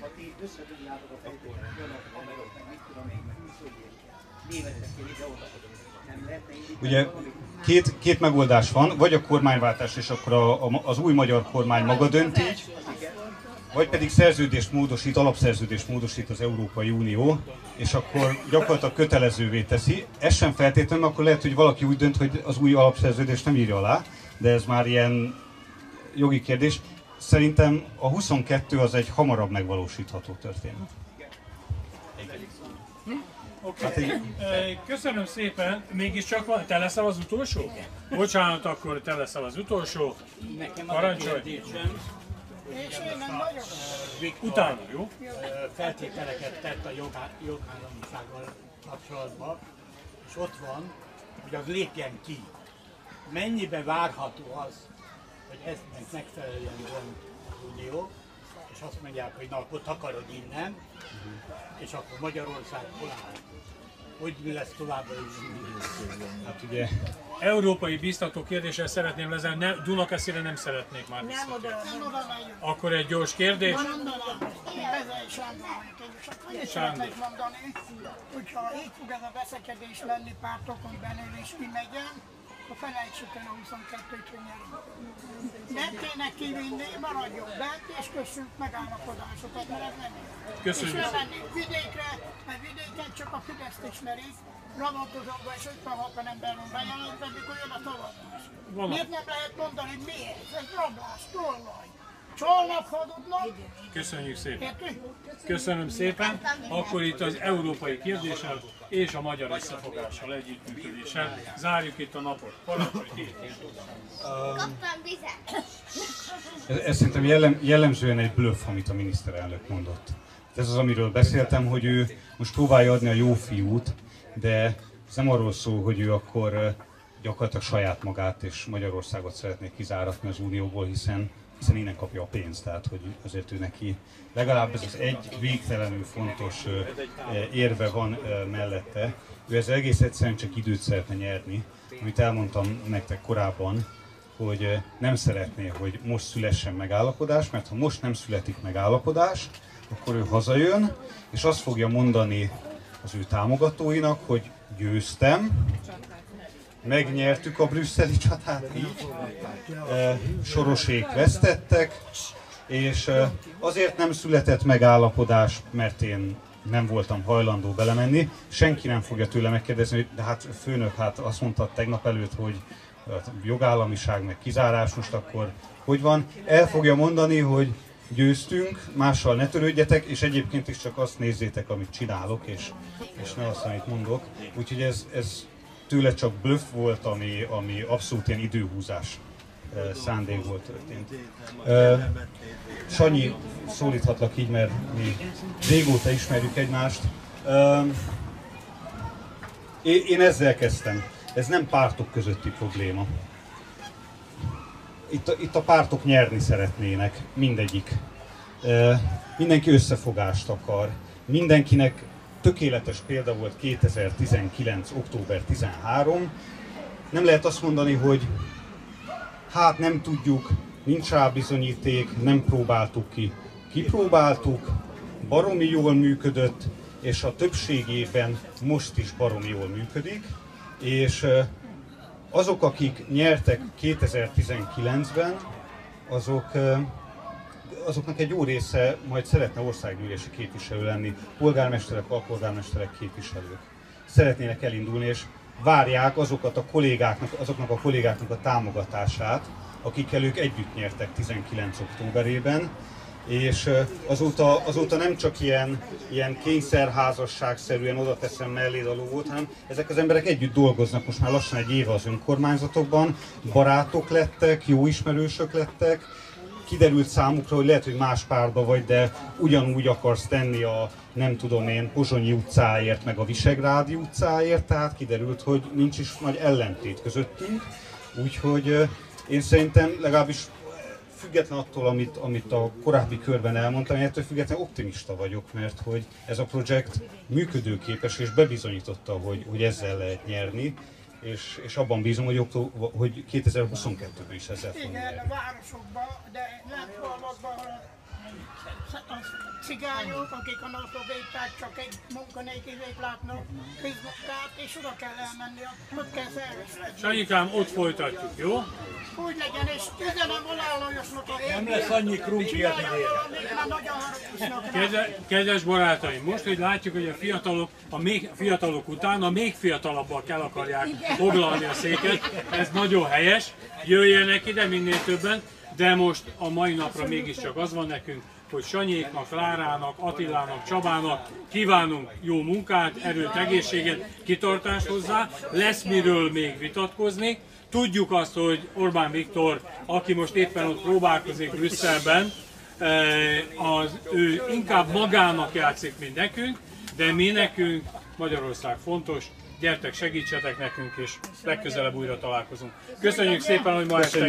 Ugye két, két megoldás van, vagy a kormányváltás, és akkor a, a, az új magyar kormány maga dönt így, vagy pedig szerződést módosít, alapszerződést módosít az Európai Unió, és akkor gyakorlatilag kötelezővé teszi. Ez sem feltétlenül, akkor lehet, hogy valaki úgy dönt, hogy az új alapszerződést nem írja alá, de ez már ilyen jogi kérdés. Szerintem a huszonkettő az egy hamarabb megvalósítható történet.
Okay. Hát, köszönöm szépen, mégiscsak van, te leszel az utolsó? Bocsánat, akkor te leszel az utolsó. Parancsolj!
És én nem vagyok.
Utána, jó?
Feltételeket tett a jogállamisággal kapcsolatban, és ott van, hogy az lépjen ki. Mennyiben várható az, hogy eznek megfelelően van az Unió, és azt mondják, hogy na, akkor takarod innen, és akkor Magyarország hol áll? Hogy mi lesz továbbra is?
Hát ugye... Európai biztató kérdéssel szeretném lezárni, ne, Dunakeszire nem szeretnék már visszatérni. Akkor egy gyors kérdés.
Mondanám, Bezei Sándor vagyok, és annyit szeretnék mondani, hogyha így fog ez a veszekedés lenni pártokon belül és kimegyen, akkor felejtsük el a huszonkettőt, hogy nyerünk. Nem kéne kivinni, maradjon bent és kössünk megállapodásokat, mert ez nem jó.
Köszönjük.
És lemennénk vidékre, mert vidéken csak a Fideszt ismerik, Rabatozókban és ötven-hatvan ember van bejelent, pedig olyan a szavazás. Miért nem lehet mondani, hogy miért? Ez rablás, tolvaj. Csalnak, hazudnak.
Köszönjük szépen. Köszönöm szépen. Akkor itt az európai kérdéssel és a magyar összefogással, együttműködéssel zárjuk itt a napot. Parancsolj, két.
Kaptam vizet.
Ez, ez szerintem jellem, jellemzően egy bluff, amit a miniszterelnök mondott. Ez az, amiről beszéltem, hogy ő most próbálja adni a jó fiút, de ez nem arról szól, hogy ő akkor gyakorlatilag saját magát és Magyarországot szeretné kizáratni az Unióból, hiszen, hiszen innen kapja a pénzt, tehát hogy azért ő neki legalább ez az egy végtelenül fontos érve van mellette. Ő ezzel egész egyszerűen csak időt szeretne nyerni, amit elmondtam nektek korábban, hogy nem szeretné, hogy most szülessen megállapodás, mert ha most nem születik megállapodás, akkor ő hazajön, és azt fogja mondani az ő támogatóinak, hogy győztem, megnyertük a brüsszeli csatát, így, Sorosék vesztettek, és azért nem született megállapodás, mert én nem voltam hajlandó belemenni. Senki nem fogja tőle megkérdezni, hogy de hát főnök, hát azt mondta tegnap előtt, hogy jogállamiság meg kizárás, most akkor hogy van? El fogja mondani, hogy győztünk, mással ne törődjetek, és egyébként is csak azt nézzétek, amit csinálok, és, és ne azt, amit mondok. Úgyhogy ez, ez tőle csak bluff volt, ami, ami abszolút ilyen időhúzás szándékból történt. Uh, Sanyi, szólíthatlak így, mert mi régóta ismerjük egymást. Uh, én, én ezzel kezdtem. Ez nem pártok közötti probléma. Itt a, itt a pártok nyerni szeretnének, mindegyik. Uh, mindenki összefogást akar. Mindenkinek tökéletes példa volt kétezer-tizenkilenc. október tizenharmadika. Nem lehet azt mondani, hogy hát nem tudjuk, nincs rá bizonyíték, nem próbáltuk ki. Kipróbáltuk, baromi jól működött, és a többségében most is baromi jól működik. És azok, akik nyertek kétezer-tizenkilencben, azok azoknak egy jó része majd szeretne országgyűlési képviselő lenni, polgármesterek, alpolgármesterek, képviselők. Szeretnének elindulni, és várják azokat a kollégáknak, azoknak a kollégáknak a támogatását, akikkel ők együtt nyertek tizenkilenc októberében, és azóta, azóta nem csak ilyen, ilyen kényszerházasságszerűen oda teszem mellé a lógót, hanem ezek az emberek együtt dolgoznak most már lassan egy éve az önkormányzatokban, barátok lettek, jó ismerősök lettek, kiderült számukra, hogy lehet, hogy más pártba vagy, de ugyanúgy akarsz tenni a, nem tudom én, Pozsonyi utcáért, meg a Visegrádi utcáért, tehát kiderült, hogy nincs is nagy ellentét közöttünk, úgyhogy én szerintem legalábbis független attól, amit, amit a korábbi körben elmondtam, ettől függetlenül optimista vagyok, mert hogy ez a projekt működőképes és bebizonyította, hogy, hogy ezzel lehet nyerni, és, és abban bízom, hogy, hogy kétezer-huszonkettőben is ezzel fogunk nyerni.
Igen, a városokban, de nem falvakban a cigányok, akik a napobéták csak egy munkanélküliségét látnak, közmunkát, és oda kell elmenni, ott kell szervezni.
Sanyikám, ott folytatjuk, jó?
Úgy legyen, és üzenem Olálajosnak a
Nem lesz annyi krumpliat
Kedves, kedves barátaim, most, hogy látjuk, hogy a fiatalok, a még fiatalok után a még fiatalabbak el akarják foglalni a széket, ez nagyon helyes, jöjjenek ide minél többen, de most a mai napra mégiscsak az van nekünk, hogy Sanyéknak, Klárának, Attilának, Csabának kívánunk jó munkát, erőt, egészséget, kitartást hozzá, lesz miről még vitatkozni. Tudjuk azt, hogy Orbán Viktor, aki most éppen ott próbálkozik Brüsszelben, az, ő inkább magának játszik, mint nekünk, de mi nekünk Magyarország fontos, gyertek, segítsetek nekünk, és legközelebb újra találkozunk. Köszönjük szépen, hogy ma este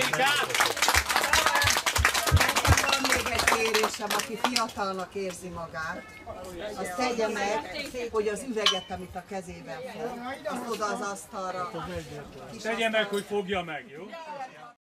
Kérésem, aki fiatalnak érzi magát, azt tegye meg, hogy az üveget, amit a kezében fog, azt oda az asztalra.
Tegye meg, hogy fogja meg, jó?